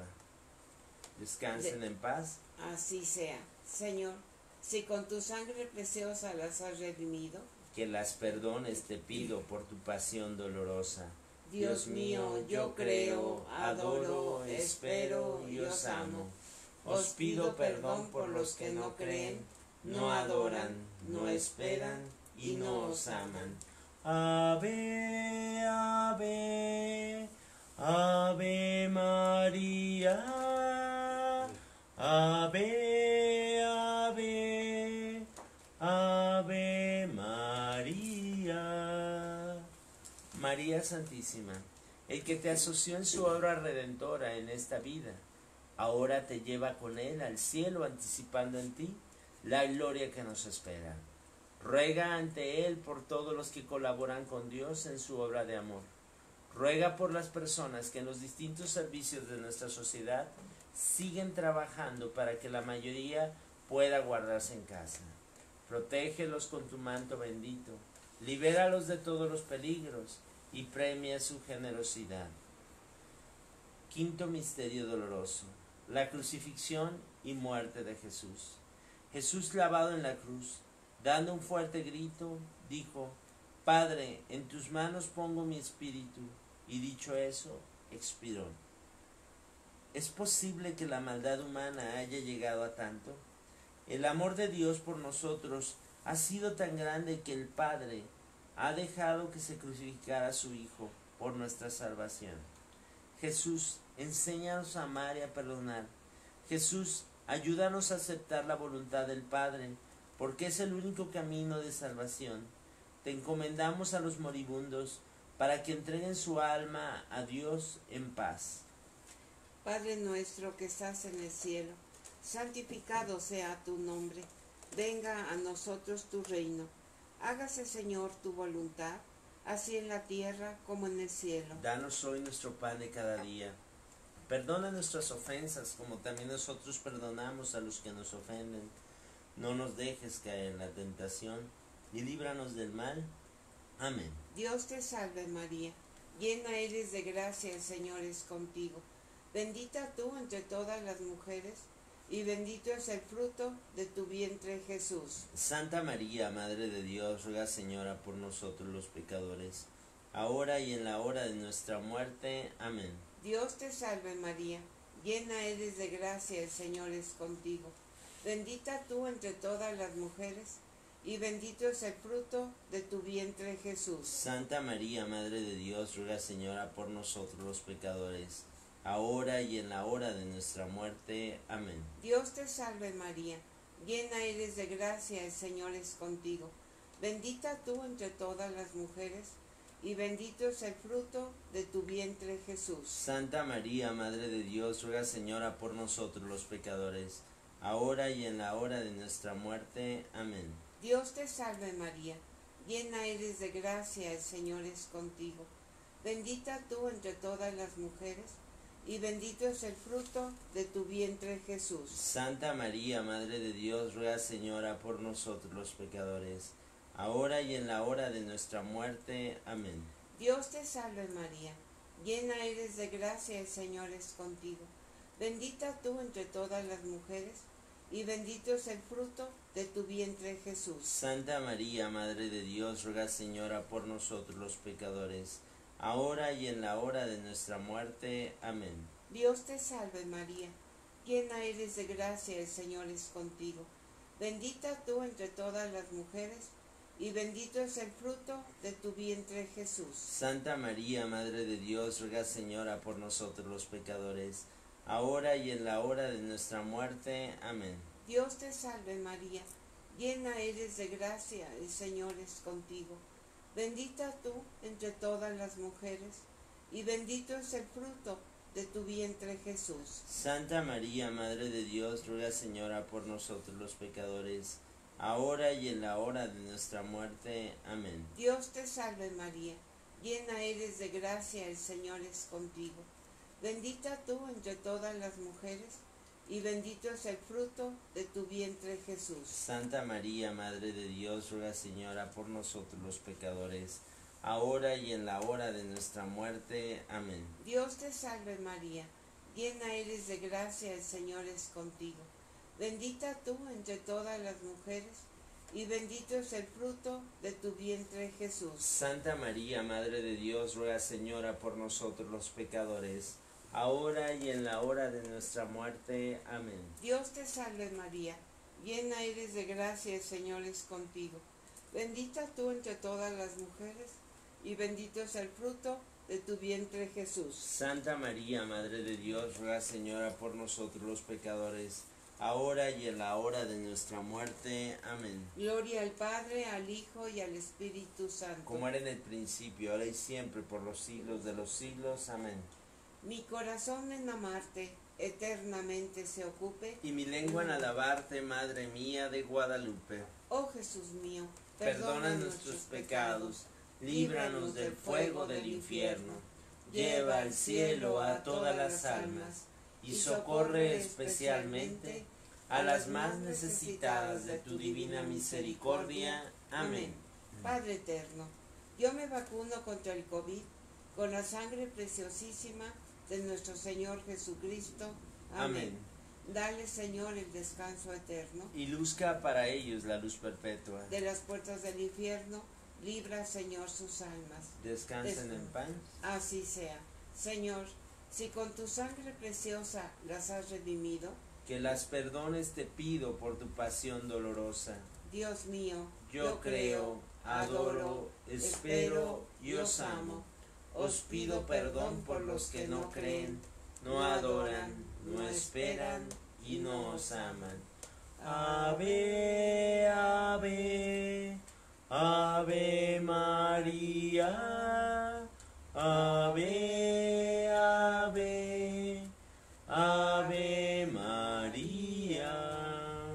Descansen de, en paz. Así sea. Señor, si con tu sangre preciosa las has redimido, que las perdones te pido por tu pasión dolorosa. Dios mío, yo creo, adoro, espero y os amo. Os pido perdón por los que no creen, no adoran, no esperan y no os aman. Ave, ave, ave María, ave, ave, ave María. María Santísima, el que te asoció en su obra redentora en esta vida, ahora te lleva con él al cielo, anticipando en ti la gloria que nos espera. Ruega ante él por todos los que colaboran con Dios en su obra de amor. Ruega por las personas que en los distintos servicios de nuestra sociedad siguen trabajando para que la mayoría pueda guardarse en casa. Protégelos con tu manto bendito, libéralos de todos los peligros y premia su generosidad. Quinto misterio doloroso: la crucifixión y muerte de Jesús. Jesús clavado en la cruz, dando un fuerte grito, dijo: Padre, en tus manos pongo mi espíritu. Y dicho eso, expiró. ¿Es posible que la maldad humana haya llegado a tanto? El amor de Dios por nosotros ha sido tan grande que el Padre ha dejado que se crucificara a su Hijo por nuestra salvación. Jesús, enséñanos a amar y a perdonar. Jesús, ayúdanos a aceptar la voluntad del Padre, porque es el único camino de salvación. Te encomendamos a los moribundos, para que entreguen su alma a Dios en paz. Padre nuestro que estás en el cielo, santificado sea tu nombre. Venga a nosotros tu reino. Hágase, Señor, tu voluntad, así en la tierra como en el cielo. Danos hoy nuestro pan de cada día. Perdona nuestras ofensas, como también nosotros perdonamos a los que nos ofenden. No nos dejes caer en la tentación, y líbranos del mal. Amén. Dios te salve María, llena eres de gracia, el Señor es contigo. Bendita tú entre todas las mujeres, y bendito es el fruto de tu vientre Jesús. Santa María, Madre de Dios, ruega, Señora, por nosotros los pecadores, ahora y en la hora de nuestra muerte. Amén. Dios te salve María, llena eres de gracia, el Señor es contigo. Bendita tú entre todas las mujeres, y bendito es el fruto de tu vientre Jesús. Santa María, Madre de Dios, ruega, Señora, por nosotros los pecadores, ahora y en la hora de nuestra muerte. Amén. Dios te salve María, llena eres de gracia, el Señor es contigo. Bendita tú entre todas las mujeres, y bendito es el fruto de tu vientre Jesús. Santa María, Madre de Dios, ruega, Señora, por nosotros los pecadores, ahora y en la hora de nuestra muerte. Amén. Dios te salve María, llena eres de gracia, el Señor es contigo. Bendita tú entre todas las mujeres, y bendito es el fruto de tu vientre Jesús. Santa María, Madre de Dios, ruega, Señora, por nosotros los pecadores, ahora y en la hora de nuestra muerte. Amén. Dios te salve María, llena eres de gracia, el Señor es contigo. Bendita tú entre todas las mujeres, y bendito es el fruto de tu vientre Jesús. Santa María, Madre de Dios, ruega, Señora, por nosotros los pecadores, ahora y en la hora de nuestra muerte. Amén. Dios te salve María, llena eres de gracia, el Señor es contigo. Bendita tú entre todas las mujeres, y bendito es el fruto de tu vientre Jesús. Santa María, Madre de Dios, ruega, Señora, por nosotros los pecadores, ahora y en la hora de nuestra muerte. Amén. Dios te salve María, llena eres de gracia, el Señor es contigo. Bendita tú entre todas las mujeres, y bendito es el fruto de tu vientre Jesús. Santa María, Madre de Dios, ruega, Señora, por nosotros los pecadores, ahora y en la hora de nuestra muerte. Amén. Dios te salve María, llena eres de gracia, el Señor es contigo. Bendita tú entre todas las mujeres, y bendito es el fruto de tu vientre Jesús. Santa María, Madre de Dios, ruega, Señora, por nosotros los pecadores, ahora y en la hora de nuestra muerte. Amén. Dios te salve María, llena eres de gracia, el Señor es contigo. Bendita tú entre todas las mujeres, y bendito es el fruto de tu vientre Jesús. Santa María, Madre de Dios, ruega, Señora, por nosotros los pecadores, ahora y en la hora de nuestra muerte. Amén. Dios te salve María, llena eres de gracia, el Señor es contigo. Bendita tú entre todas las mujeres, y bendito es el fruto de tu vientre Jesús. Santa María, Madre de Dios, ruega, Señora, por nosotros los pecadores, ahora y en la hora de nuestra muerte. Amén. Gloria al Padre, al Hijo y al Espíritu Santo. Como era en el principio, ahora y siempre, por los siglos de los siglos. Amén. Mi corazón en amarte eternamente se ocupe, Y mi lengua en alabarte, Madre mía de Guadalupe. oh Jesús mío, Perdona nuestros pecados, líbranos del fuego del infierno, lleva al cielo a todas las almas, y socorre especialmente a las más necesitadas de tu divina misericordia. Amén. Padre eterno, yo me vacuno contra el COVID con la sangre preciosísima de nuestro Señor Jesucristo. Amén. Amén. Dale, Señor, el descanso eterno. Y luzca para ellos la luz perpetua. De las puertas del infierno, libra, Señor, sus almas. Descansen en paz. Así sea. Señor, si con tu sangre preciosa las has redimido, Que las perdones te pido por tu pasión dolorosa. Dios mío, Yo creo, adoro, espero y os amo. Os pido perdón por los que no creen, no adoran, no esperan y no os aman. Ave, ave, ave María, ave, ave, ave María.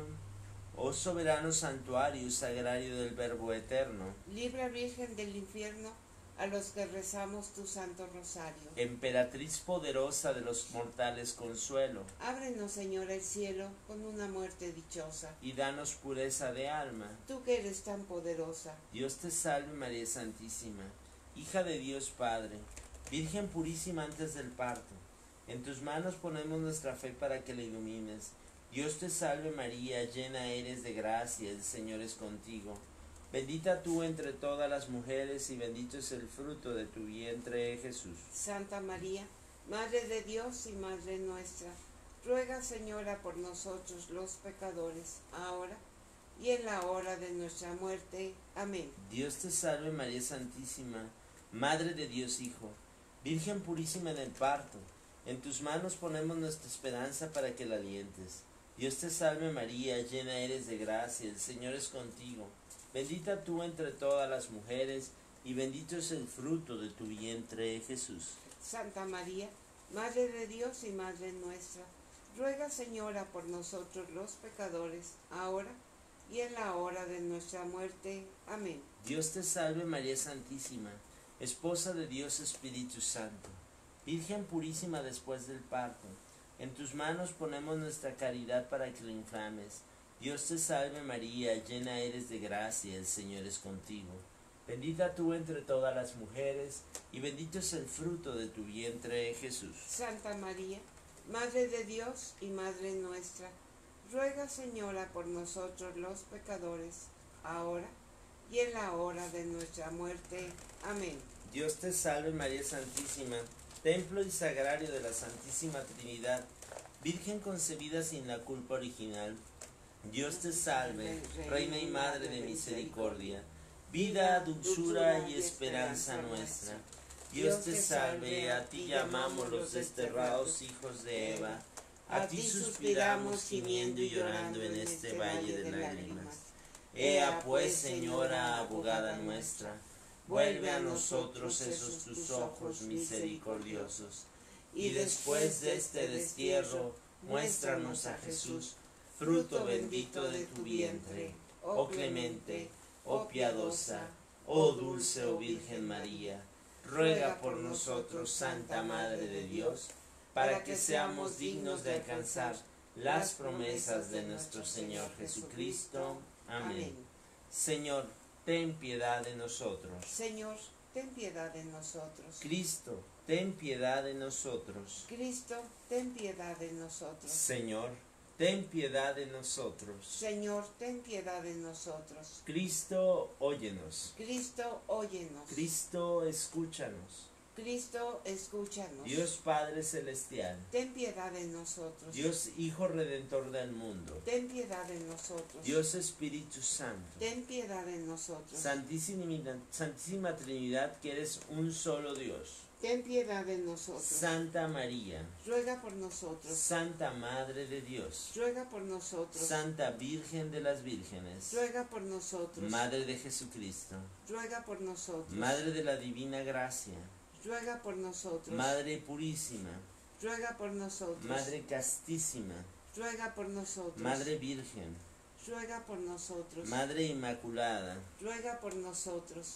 Oh soberano santuario sagrario del Verbo eterno, libra, Virgen del infierno, a los que rezamos tu santo rosario. emperatriz poderosa de los mortales consuelo, Ábrenos, Señor, el cielo con una muerte dichosa. y danos pureza de alma. Tú que eres tan poderosa, Dios te salve María Santísima, hija de Dios Padre, Virgen purísima antes del parto. En tus manos ponemos nuestra fe para que la ilumines. Dios te salve María, llena eres de gracia, el Señor es contigo. Bendita tú entre todas las mujeres y bendito es el fruto de tu vientre, Jesús. Santa María, Madre de Dios y Madre nuestra, ruega, Señora, por nosotros los pecadores, ahora y en la hora de nuestra muerte. Amén. Dios te salve María Santísima, Madre de Dios Hijo, Virgen purísima en el parto. En tus manos ponemos nuestra esperanza para que la alientes. Dios te salve María, llena eres de gracia, el Señor es contigo. Bendita tú entre todas las mujeres, y bendito es el fruto de tu vientre, Jesús. Santa María, Madre de Dios y Madre nuestra, ruega, Señora, por nosotros los pecadores, ahora y en la hora de nuestra muerte. Amén. Dios te salve María Santísima, Esposa de Dios Espíritu Santo, Virgen purísima después del parto. En tus manos ponemos nuestra caridad para que lo inflames. Dios te salve María, llena eres de gracia, el Señor es contigo. Bendita tú entre todas las mujeres, y bendito es el fruto de tu vientre, Jesús. Santa María, Madre de Dios y Madre nuestra, ruega, Señora, por nosotros los pecadores, ahora y en la hora de nuestra muerte. Amén. Dios te salve María Santísima, Templo y Sagrario de la Santísima Trinidad, Virgen concebida sin la culpa original. Dios te salve, Reina y Madre de misericordia, vida, dulzura y esperanza nuestra. Dios te salve, a ti llamamos los desterrados hijos de Eva, a ti suspiramos gimiendo y llorando en este valle de lágrimas. Ea pues, Señora, abogada nuestra, vuelve a nosotros esos tus ojos misericordiosos, y después de este destierro, muéstranos a Jesús, fruto bendito de tu vientre, oh clemente, oh piadosa, oh dulce, oh Virgen María, ruega por nosotros, Santa Madre de Dios, para que seamos dignos de alcanzar las promesas de nuestro Señor Jesucristo. Amén. Señor, ten piedad de nosotros. Señor, ten piedad de nosotros. Cristo, ten piedad de nosotros. Cristo, ten piedad de nosotros. Señor, ten piedad de nosotros. Señor, ten piedad de nosotros. Cristo, óyenos. Cristo, óyenos. Cristo, escúchanos. Cristo, escúchanos. Dios Padre Celestial, ten piedad de nosotros. Dios Hijo Redentor del mundo, ten piedad de nosotros. Dios Espíritu Santo, ten piedad de nosotros. Santísima, Santísima Trinidad, que eres un solo Dios. ten piedad de nosotros. Santa María, ruega por nosotros. Santa Madre de Dios, ruega por nosotros. Santa Virgen de las Vírgenes, ruega por nosotros. Madre de Jesucristo, ruega por nosotros. Madre de la Divina Gracia, ruega por nosotros. Madre Purísima, ruega por nosotros. Madre Castísima, ruega por nosotros. Madre Virgen, ruega por nosotros. Madre Inmaculada, ruega por nosotros.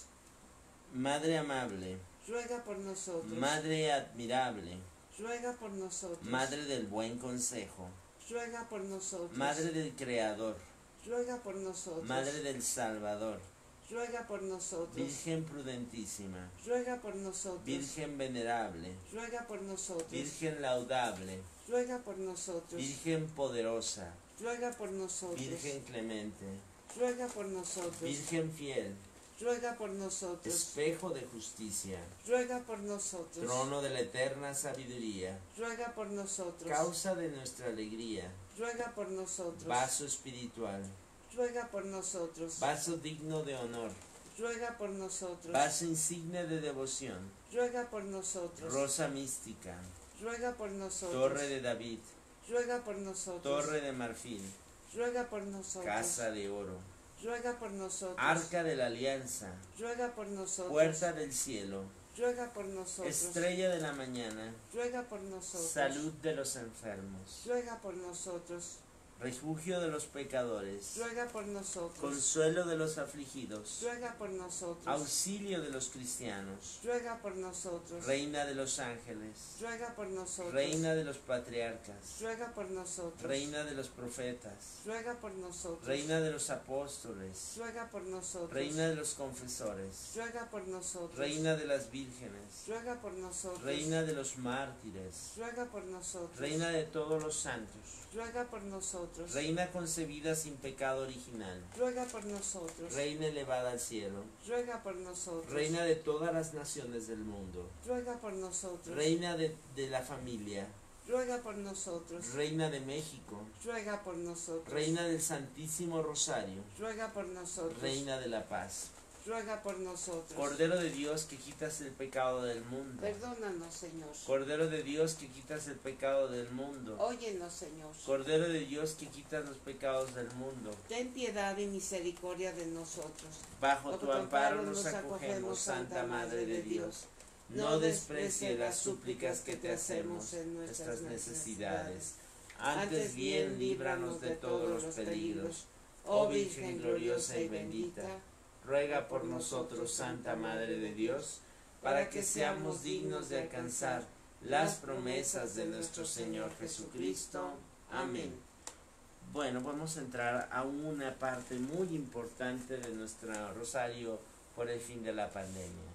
Madre Amable, ruega por nosotros. Madre Admirable, ruega por nosotros. Madre del Buen Consejo, ruega por nosotros. Madre del Creador, ruega por nosotros. Madre del Salvador, ruega por nosotros. Virgen prudentísima, ruega por nosotros. Virgen venerable, ruega por nosotros. Virgen laudable, ruega por nosotros. Virgen poderosa, ruega por nosotros. Virgen clemente, ruega por nosotros. Virgen fiel, ruega por nosotros. espejo de justicia, ruega por nosotros. trono de la eterna sabiduría, ruega por nosotros. causa de nuestra alegría, ruega por nosotros. vaso espiritual, ruega por nosotros. vaso digno de honor, ruega por nosotros. vaso insigne de devoción, ruega por nosotros. rosa mística, ruega por nosotros. torre de David, ruega por nosotros. torre de marfil, ruega por nosotros. casa de oro, ruega por nosotros. arca de la alianza, ruega por nosotros. puerta del cielo, ruega por nosotros. estrella de la mañana, ruega por nosotros. salud de los enfermos, ruega por nosotros. refugio de los pecadores, ruega por nosotros. consuelo de los afligidos, ruega por nosotros. auxilio de los cristianos, ruega por nosotros. reina de los ángeles, ruega por nosotros. reina de los patriarcas, ruega por nosotros. reina de los profetas, ruega por nosotros. reina de los apóstoles, ruega por nosotros. reina de los confesores, ruega por nosotros. reina de las vírgenes, ruega por nosotros. reina de los mártires, ruega por nosotros. reina de todos los santos, ruega por nosotros. reina concebida sin pecado original, ruega por nosotros. reina elevada al cielo, ruega por nosotros. reina de todas las naciones del mundo, ruega por nosotros. reina de, de la familia, ruega por nosotros. reina de México, ruega por nosotros. reina del Santísimo Rosario, ruega por nosotros. reina de la paz, ruega por nosotros. Cordero de Dios que quitas el pecado del mundo, Perdónanos, Señor. Cordero de Dios que quitas el pecado del mundo, Óyenos, Señor. Cordero de Dios que quitas los pecados del mundo, Ten piedad y misericordia de nosotros. bajo tu amparo nos acogemos, Santa Madre de Dios. No desprecie las súplicas que te hacemos en nuestras necesidades. Antes bien, líbranos de todos los peligros. Oh Virgen gloriosa y bendita, ruega por nosotros, Santa Madre de Dios, para que seamos dignos de alcanzar las promesas de nuestro Señor Jesucristo. Amén. Bueno, vamos a entrar a una parte muy importante de nuestro rosario por el fin de la pandemia.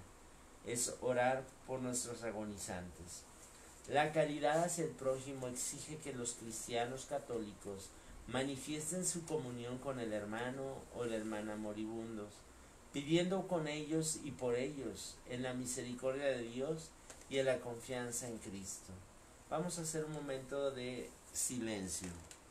Es orar por nuestros agonizantes. La caridad hacia el prójimo exige que los cristianos católicos manifiesten su comunión con el hermano o la hermana moribundos, pidiendo con ellos y por ellos en la misericordia de Dios y en la confianza en Cristo. Vamos a hacer un momento de silencio.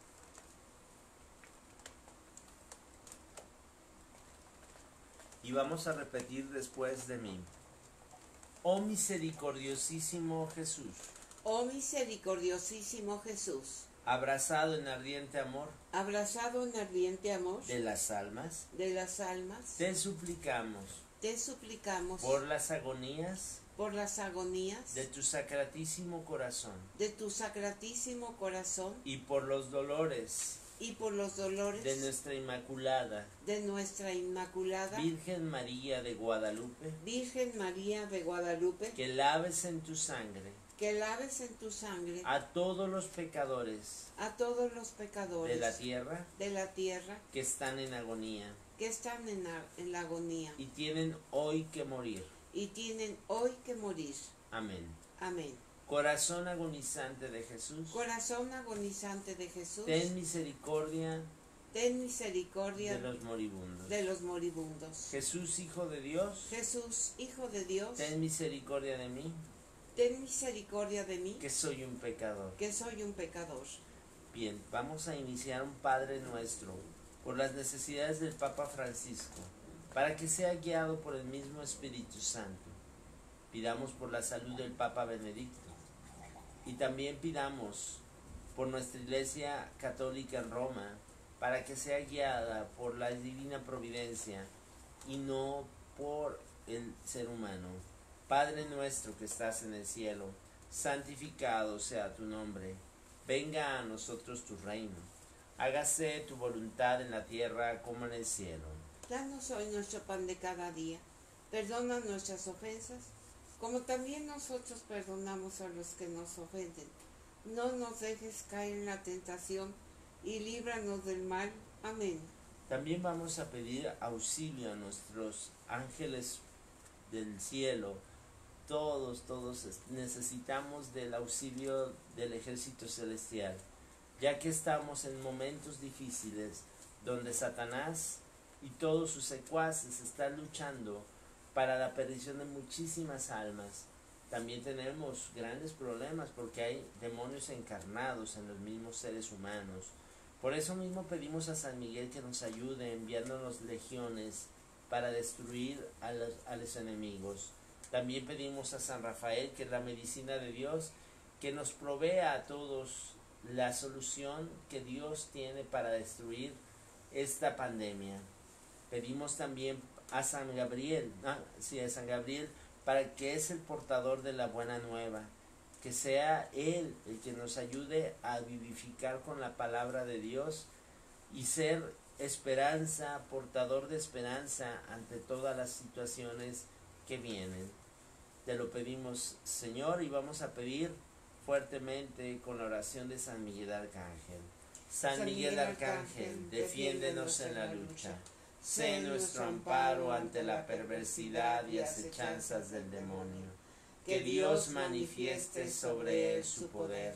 Y vamos a repetir después de mí. Oh misericordiosísimo Jesús, Oh misericordiosísimo Jesús, abrazado en ardiente amor abrazado en ardiente amor de las almas, de las almas, te suplicamos te suplicamos por las agonías por las agonías de tu sacratísimo corazón de tu sacratísimo corazón y por los dolores y por los dolores de nuestra Inmaculada de nuestra Inmaculada Virgen María de Guadalupe, Virgen María de Guadalupe, que laves en tu sangre que laves en tu sangre a todos los pecadores a todos los pecadores de la tierra de la tierra que están en agonía que están en la, en la agonía y tienen hoy que morir. y tienen hoy que morir. Amén. Amén. Corazón agonizante de Jesús, Corazón agonizante de Jesús, ten misericordia ten misericordia de los moribundos. de los moribundos. Jesús, Hijo de Dios, Jesús, Hijo de Dios, ten misericordia de mí, ten misericordia de mí, que soy un pecador. que soy un pecador. Bien, vamos a iniciar un Padre Nuestro por las necesidades del Papa Francisco, para que sea guiado por el mismo Espíritu Santo. Pidamos por la salud del Papa Benedicto y también pidamos por nuestra Iglesia Católica en Roma, para que sea guiada por la divina providencia y no por el ser humano. Padre nuestro que estás en el cielo, santificado sea tu nombre. Venga a nosotros tu reino. Hágase tu voluntad en la tierra como en el cielo. Danos hoy nuestro pan de cada día. Perdona nuestras ofensas, como también nosotros perdonamos a los que nos ofenden. No nos dejes caer en la tentación y líbranos del mal. Amén. También vamos a pedir auxilio a nuestros ángeles del cielo. Todos, todos necesitamos del auxilio del ejército celestial, ya que estamos en momentos difíciles donde Satanás y todos sus secuaces están luchando para la perdición de muchísimas almas. También tenemos grandes problemas porque hay demonios encarnados en los mismos seres humanos. Por eso mismo pedimos a San Miguel que nos ayude enviándonos legiones para destruir a los, a los enemigos. También pedimos a San Rafael, que es la medicina de Dios, que nos provea a todos la solución que Dios tiene para destruir esta pandemia. Pedimos también a San Gabriel, ah, sí, a San Gabriel, para que es el portador de la buena nueva, que sea Él el que nos ayude a vivificar con la palabra de Dios y ser esperanza, portador de esperanza ante todas las situaciones que vienen. Te lo pedimos, Señor, y vamos a pedir fuertemente con la oración de San Miguel Arcángel. San, San Miguel Arcángel, defiéndenos en la lucha. Sé nuestro amparo ante la perversidad y acechanzas del demonio. Que Dios manifieste sobre él su poder.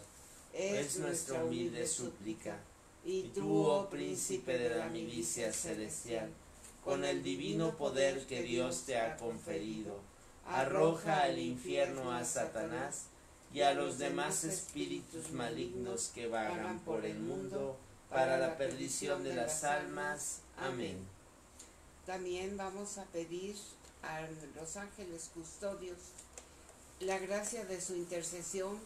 Es nuestra humilde súplica. Y tú, oh príncipe de la milicia celestial, con el divino poder que Dios te ha conferido, arroja al infierno a Satanás y a los demás espíritus malignos que vagan por el mundo para la perdición de las almas. Amén. También vamos a pedir a los ángeles custodios la gracia de su intercesión,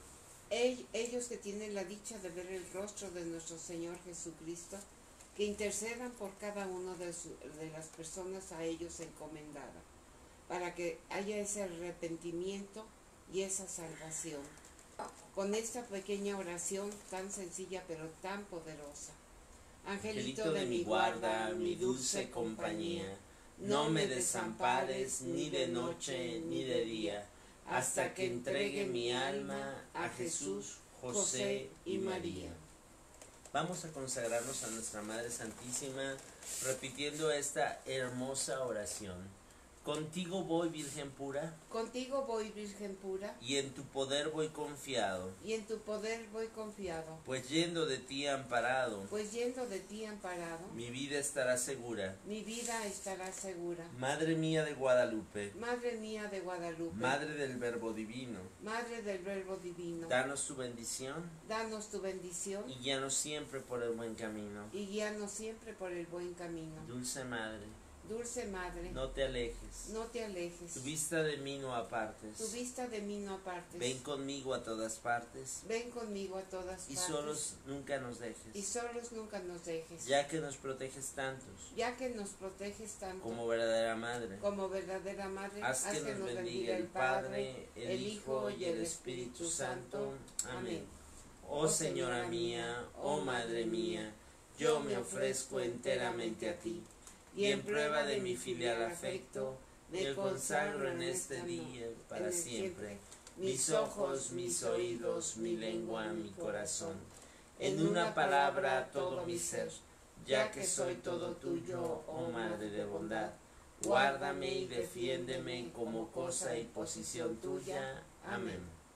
ellos que tienen la dicha de ver el rostro de nuestro Señor Jesucristo, que intercedan por cada una de, su, de las personas a ellos encomendadas, para que haya ese arrepentimiento y esa salvación. Con esta pequeña oración tan sencilla pero tan poderosa. Angelito de mi guarda, mi dulce compañía, no me desampares ni de noche ni de día, hasta que entregue mi alma a Jesús, José y María. Vamos a consagrarnos a nuestra Madre Santísima repitiendo esta hermosa oración. Contigo voy, Virgen pura. Contigo voy, Virgen pura. Y en tu poder voy confiado. Y en tu poder voy confiado. Pues yendo de ti amparado. Pues yendo de ti amparado. Mi vida estará segura. Mi vida estará segura. Madre mía de Guadalupe. Madre mía de Guadalupe. Madre del Verbo Divino. Madre del Verbo Divino. Danos tu bendición. Danos tu bendición. Y guíanos siempre por el buen camino. Y guíanos siempre por el buen camino. Dulce Madre. Dulce Madre, no te alejes, no te alejes, tu vista de mí no apartes, tu vista de mí no apartes, ven conmigo a todas partes, ven conmigo a todas partes, y solos nunca nos dejes, y solos nunca nos dejes, ya que nos proteges tantos, ya que nos proteges tanto, como verdadera madre, como verdadera madre, haz que, haz que nos, nos bendiga el Padre, el, el Hijo y el Espíritu Santo. Amén. Oh Señora mía, oh Madre mía, yo me ofrezco enteramente a ti, y en prueba de mi filial afecto, me consagro en este día para siempre, mis ojos, mis oídos, mi lengua, mi corazón, en una palabra todo mi ser, ya que soy todo tuyo, oh Madre de bondad, guárdame y defiéndeme como cosa y posición tuya. Amén.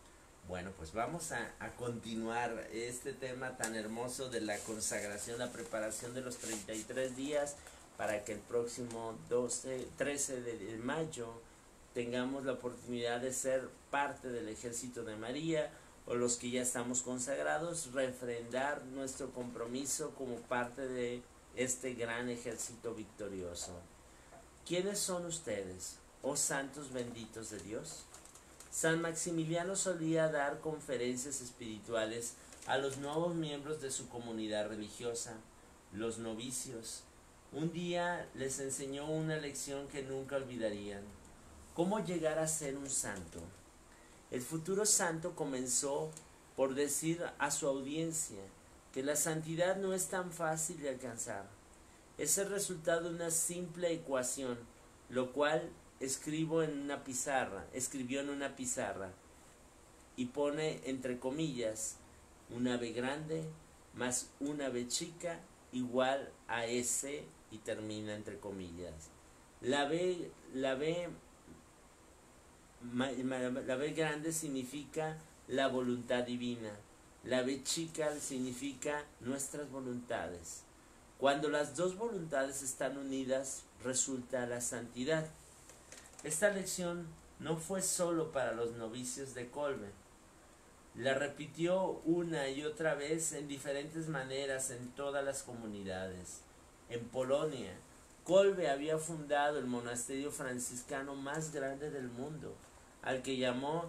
Bueno, pues vamos a, a continuar este tema tan hermoso de la consagración, la preparación de los treinta y tres días para que el próximo doce, trece de mayo tengamos la oportunidad de ser parte del ejército de María, o los que ya estamos consagrados, refrendar nuestro compromiso como parte de este gran ejército victorioso. ¿Quiénes son ustedes, oh santos benditos de Dios? San Maximiliano solía dar conferencias espirituales a los nuevos miembros de su comunidad religiosa, los novicios. Un día les enseñó una lección que nunca olvidarían: cómo llegar a ser un santo. El futuro santo comenzó por decir a su audiencia que la santidad no es tan fácil de alcanzar. Es el resultado de una simple ecuación, lo cual escribo en una pizarra, escribió en una pizarra, y pone entre comillas: una B grande más una B chica igual a S, y termina entre comillas. La B, la B, la B grande significa la voluntad divina, la B chica significa nuestras voluntades. Cuando las dos voluntades están unidas, resulta la santidad. Esta lección no fue solo para los novicios de Kolbe. La repitió una y otra vez en diferentes maneras en todas las comunidades. En Polonia, Kolbe había fundado el monasterio franciscano más grande del mundo, al que llamó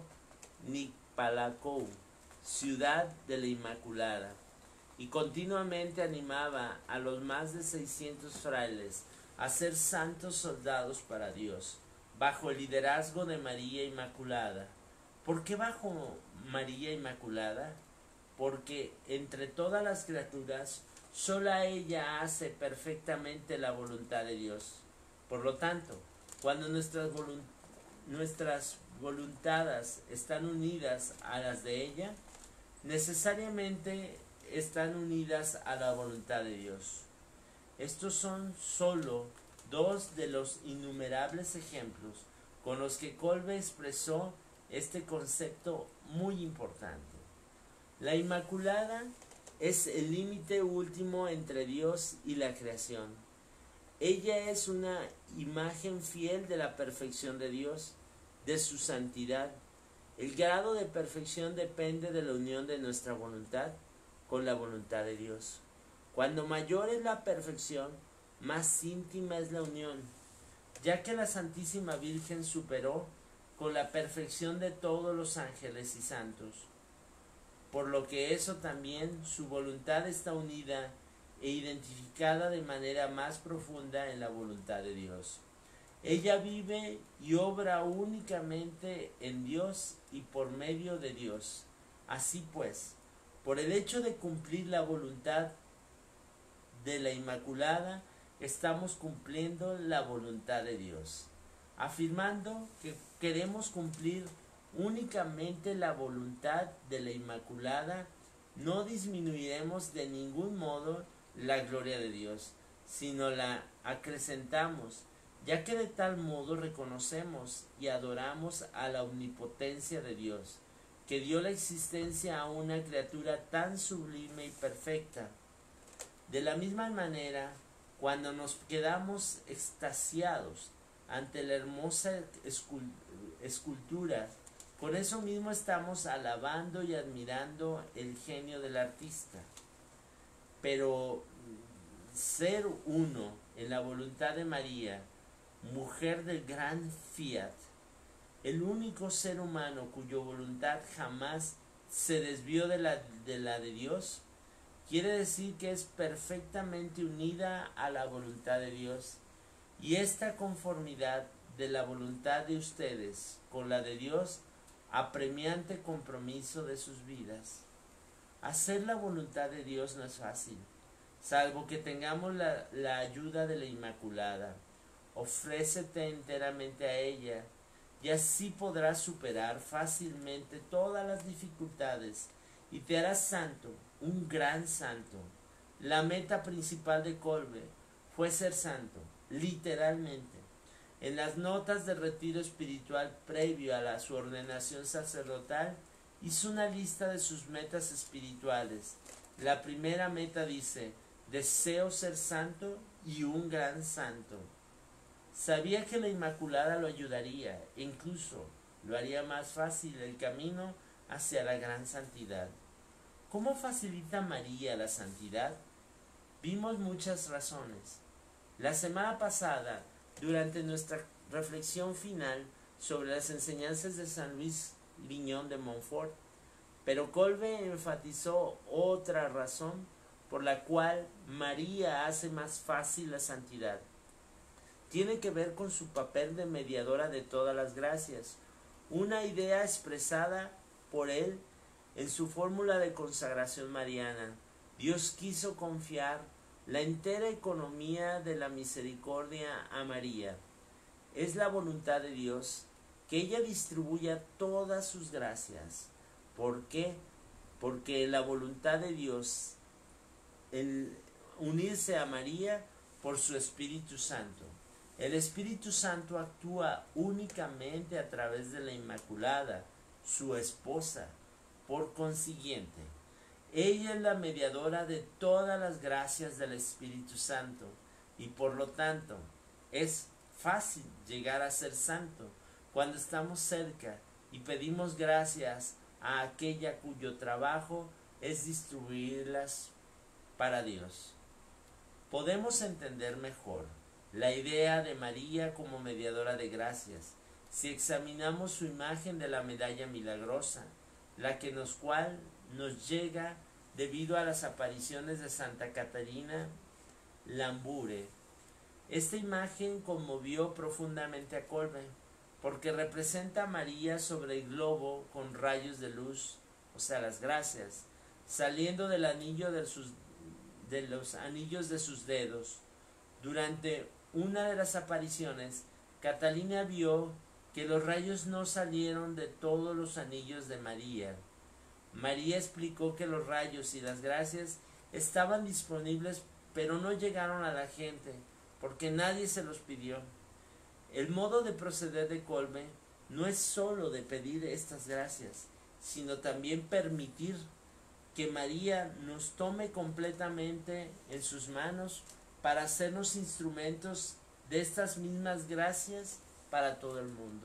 Nikpalaków, ciudad de la Inmaculada, y continuamente animaba a los más de seiscientos frailes a ser santos soldados para Dios, bajo el liderazgo de María Inmaculada. ¿Por qué bajo María Inmaculada? Porque entre todas las criaturas, sola ella hace perfectamente la voluntad de Dios. Por lo tanto, cuando nuestras, volunt nuestras voluntades están unidas a las de ella, necesariamente están unidas a la voluntad de Dios. Estos son solo dos de los innumerables ejemplos con los que Kolbe expresó este concepto muy importante. La Inmaculada es el límite último entre Dios y la creación. Ella es una imagen fiel de la perfección de Dios, de su santidad. El grado de perfección depende de la unión de nuestra voluntad con la voluntad de Dios. Cuando mayor es la perfección, más íntima es la unión, ya que la Santísima Virgen superó con la perfección de todos los ángeles y santos, por lo que eso también su voluntad está unida e identificada de manera más profunda en la voluntad de Dios. Ella vive y obra únicamente en Dios y por medio de Dios. Así pues, por el hecho de cumplir la voluntad de la Inmaculada, estamos cumpliendo la voluntad de Dios. Afirmando que queremos cumplir únicamente la voluntad de la Inmaculada, no disminuiremos de ningún modo la gloria de Dios, sino la acrecentamos, ya que de tal modo reconocemos y adoramos a la omnipotencia de Dios, que dio la existencia a una criatura tan sublime y perfecta. De la misma manera, cuando nos quedamos extasiados ante la hermosa escultura, con eso mismo estamos alabando y admirando el genio del artista. Pero ser uno en la voluntad de María, mujer del gran Fiat, el único ser humano cuya voluntad jamás se desvió de la de, la de Dios, quiere decir que es perfectamente unida a la voluntad de Dios, y esta conformidad de la voluntad de ustedes con la de Dios apremiante compromiso de sus vidas. Hacer la voluntad de Dios no es fácil, salvo que tengamos la, la ayuda de la Inmaculada. Ofrécete enteramente a ella, y así podrás superar fácilmente todas las dificultades y te harás santo, un gran santo. La meta principal de Kolbe fue ser santo, literalmente. En las notas de retiro espiritual previo a la, su ordenación sacerdotal, hizo una lista de sus metas espirituales. La primera meta dice: deseo ser santo y un gran santo. Sabía que la Inmaculada lo ayudaría e incluso lo haría más fácil el camino hacia la gran santidad. ¿Cómo facilita María la santidad? Vimos muchas razones. La semana pasada, durante nuestra reflexión final sobre las enseñanzas de San Luis Griñón de Montfort, pero Kolbe enfatizó otra razón por la cual María hace más fácil la santidad. Tiene que ver con su papel de mediadora de todas las gracias, una idea expresada por él en su fórmula de consagración mariana. Dios quiso confiar la entera economía de la misericordia a María. Es la voluntad de Dios que ella distribuya todas sus gracias. ¿Por qué? Porque la voluntad de Dios, el unirse a María por su Espíritu Santo. El Espíritu Santo actúa únicamente a través de la Inmaculada, su esposa. Por consiguiente, ella es la mediadora de todas las gracias del Espíritu Santo y por lo tanto es fácil llegar a ser santo cuando estamos cerca y pedimos gracias a aquella cuyo trabajo es distribuirlas para Dios. Podemos entender mejor la idea de María como mediadora de gracias si examinamos su imagen de la medalla milagrosa, la que nos cual nos llega debido a las apariciones de Santa Catarina Lambure. Esta imagen conmovió profundamente a Kolbe, porque representa a María sobre el globo con rayos de luz, o sea, las gracias, saliendo del anillo de, sus, de los anillos de sus dedos. Durante una de las apariciones, Catalina vio que los rayos no salieron de todos los anillos de María. María explicó que los rayos y las gracias estaban disponibles, pero no llegaron a la gente, porque nadie se los pidió. El modo de proceder de Kolbe no es sólo de pedir estas gracias, sino también permitir que María nos tome completamente en sus manos para hacernos instrumentos de estas mismas gracias para todo el mundo.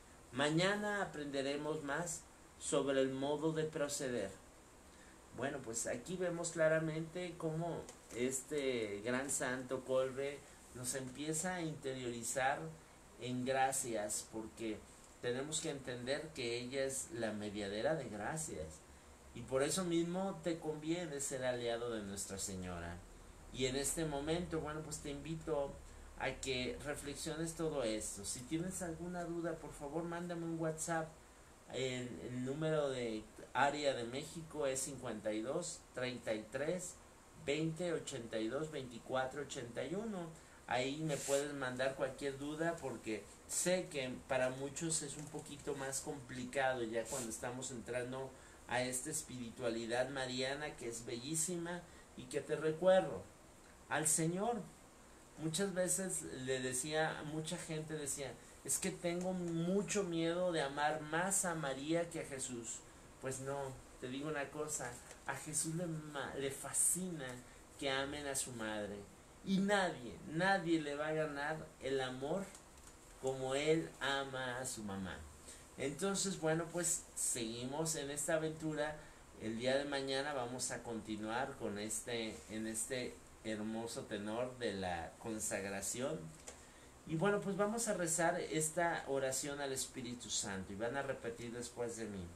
Mañana aprenderemos más sobre el modo de proceder. Bueno, pues aquí vemos claramente cómo este gran santo Kolbe nos empieza a interiorizar en gracias, porque tenemos que entender que ella es la mediadera de gracias y por eso mismo te conviene ser aliado de Nuestra Señora. Y en este momento, bueno, pues te invito a que reflexiones todo esto. Si tienes alguna duda, por favor mándame un WhatsApp. El, el número de área de México es cincuenta y dos, treinta y tres, veinte, ochenta y dos, veinticuatro, ochenta y uno. Ahí me puedes mandar cualquier duda, porque sé que para muchos es un poquito más complicado ya cuando estamos entrando a esta espiritualidad mariana que es bellísima y que te recuerdo al Señor. Muchas veces le decía, mucha gente decía, es que tengo mucho miedo de amar más a María que a Jesús. Pues no, te digo una cosa, a Jesús le, le fascina que amen a su madre. Y nadie, nadie le va a ganar el amor como él ama a su mamá. Entonces, bueno, pues seguimos en esta aventura. El día de mañana vamos a continuar con este, en este hermoso tenor de la consagración. Y bueno, pues vamos a rezar esta oración al Espíritu Santo y van a repetir después de mí.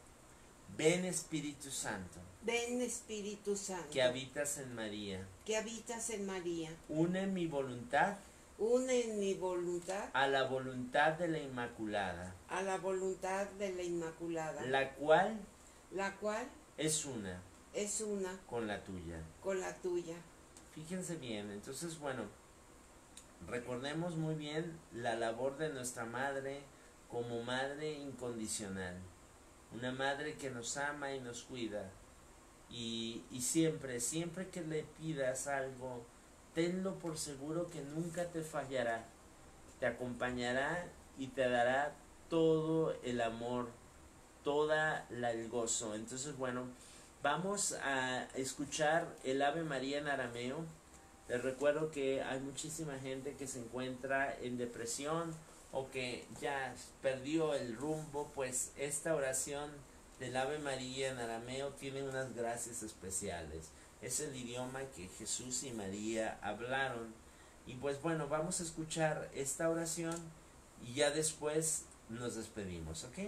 Ven Espíritu Santo, ven Espíritu Santo, que habitas en María, que habitas en María, une mi voluntad, une mi voluntad a la voluntad de la Inmaculada, a la voluntad de la Inmaculada, la cual, la cual es una, es una con la tuya. con la tuya. Fíjense bien, entonces bueno, recordemos muy bien la labor de nuestra madre como madre incondicional, una madre que nos ama y nos cuida, y, y siempre, siempre que le pidas algo, tenlo por seguro que nunca te fallará, te acompañará y te dará todo el amor toda la, el gozo. Entonces, bueno, vamos a escuchar el Ave María en arameo. Les recuerdo que hay muchísima gente que se encuentra en depresión o que ya perdió el rumbo, pues esta oración del Ave María en arameo tiene unas gracias especiales. Es el idioma que Jesús y María hablaron. Y pues bueno, vamos a escuchar esta oración y ya después nos despedimos, ¿ok?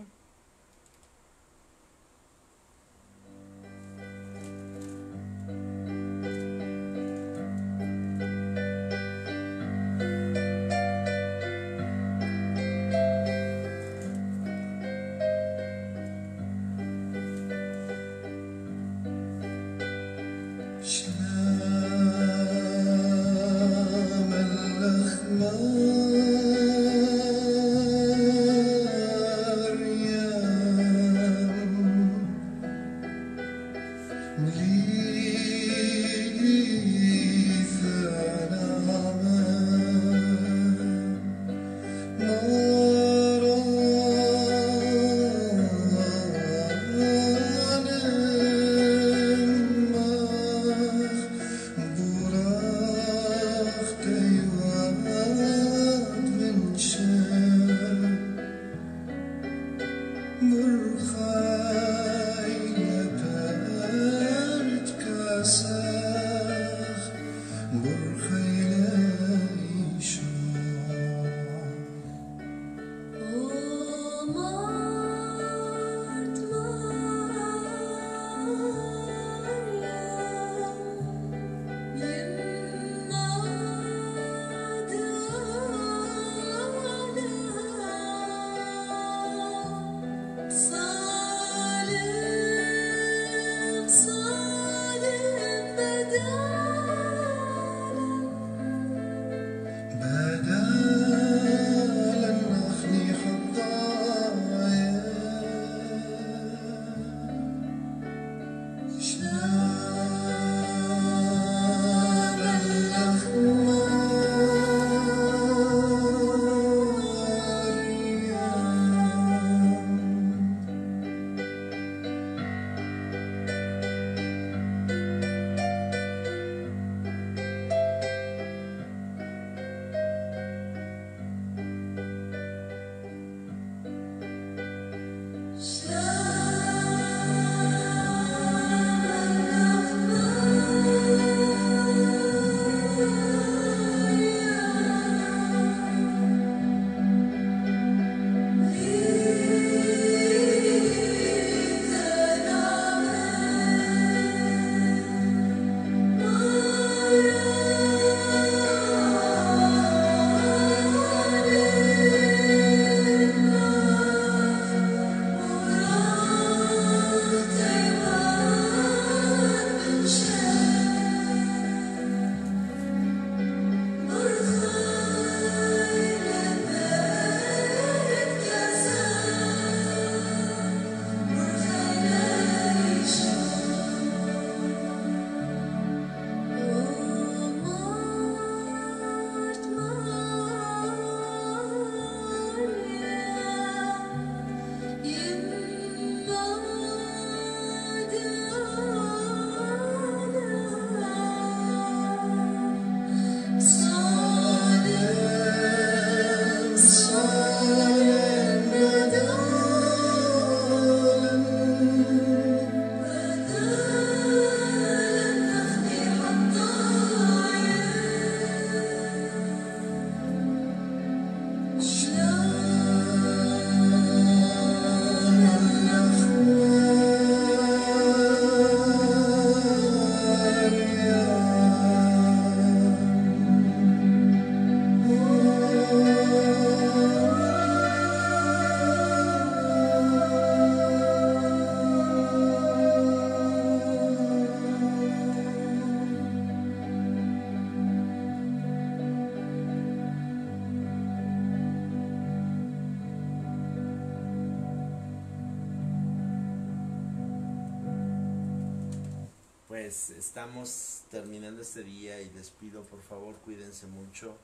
Pues estamos terminando este día y les pido por favor cuídense mucho,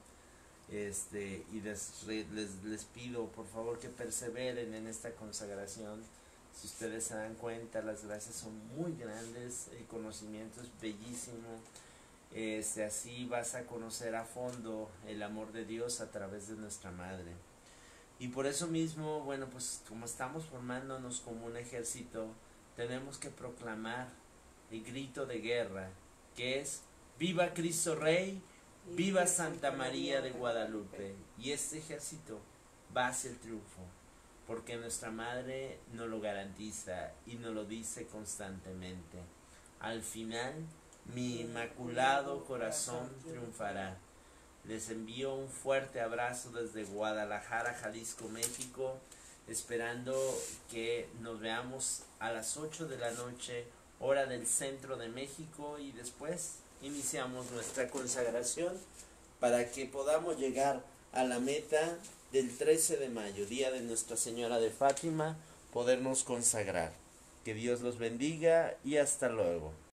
este y les, les, les pido por favor que perseveren en esta consagración, Si ustedes se dan cuenta, las gracias son muy grandes, el conocimiento es bellísimo. Este, así vas a conocer a fondo el amor de Dios a través de nuestra madre. Y por eso mismo, bueno, pues como estamos formándonos como un ejército, tenemos que proclamar el grito de guerra, que es: ¡Viva Cristo Rey! ¡Viva Santa María de Guadalupe! Y este ejército va hacia el triunfo, porque nuestra madre nos lo garantiza y nos lo dice constantemente. Al final, mi inmaculado corazón triunfará. Les envío un fuerte abrazo desde Guadalajara, Jalisco, México, esperando que nos veamos a las ocho de la noche, hora del centro de México, y después iniciamos nuestra consagración para que podamos llegar a la meta del trece de mayo, día de Nuestra Señora de Fátima, podernos consagrar. Que Dios los bendiga y hasta luego.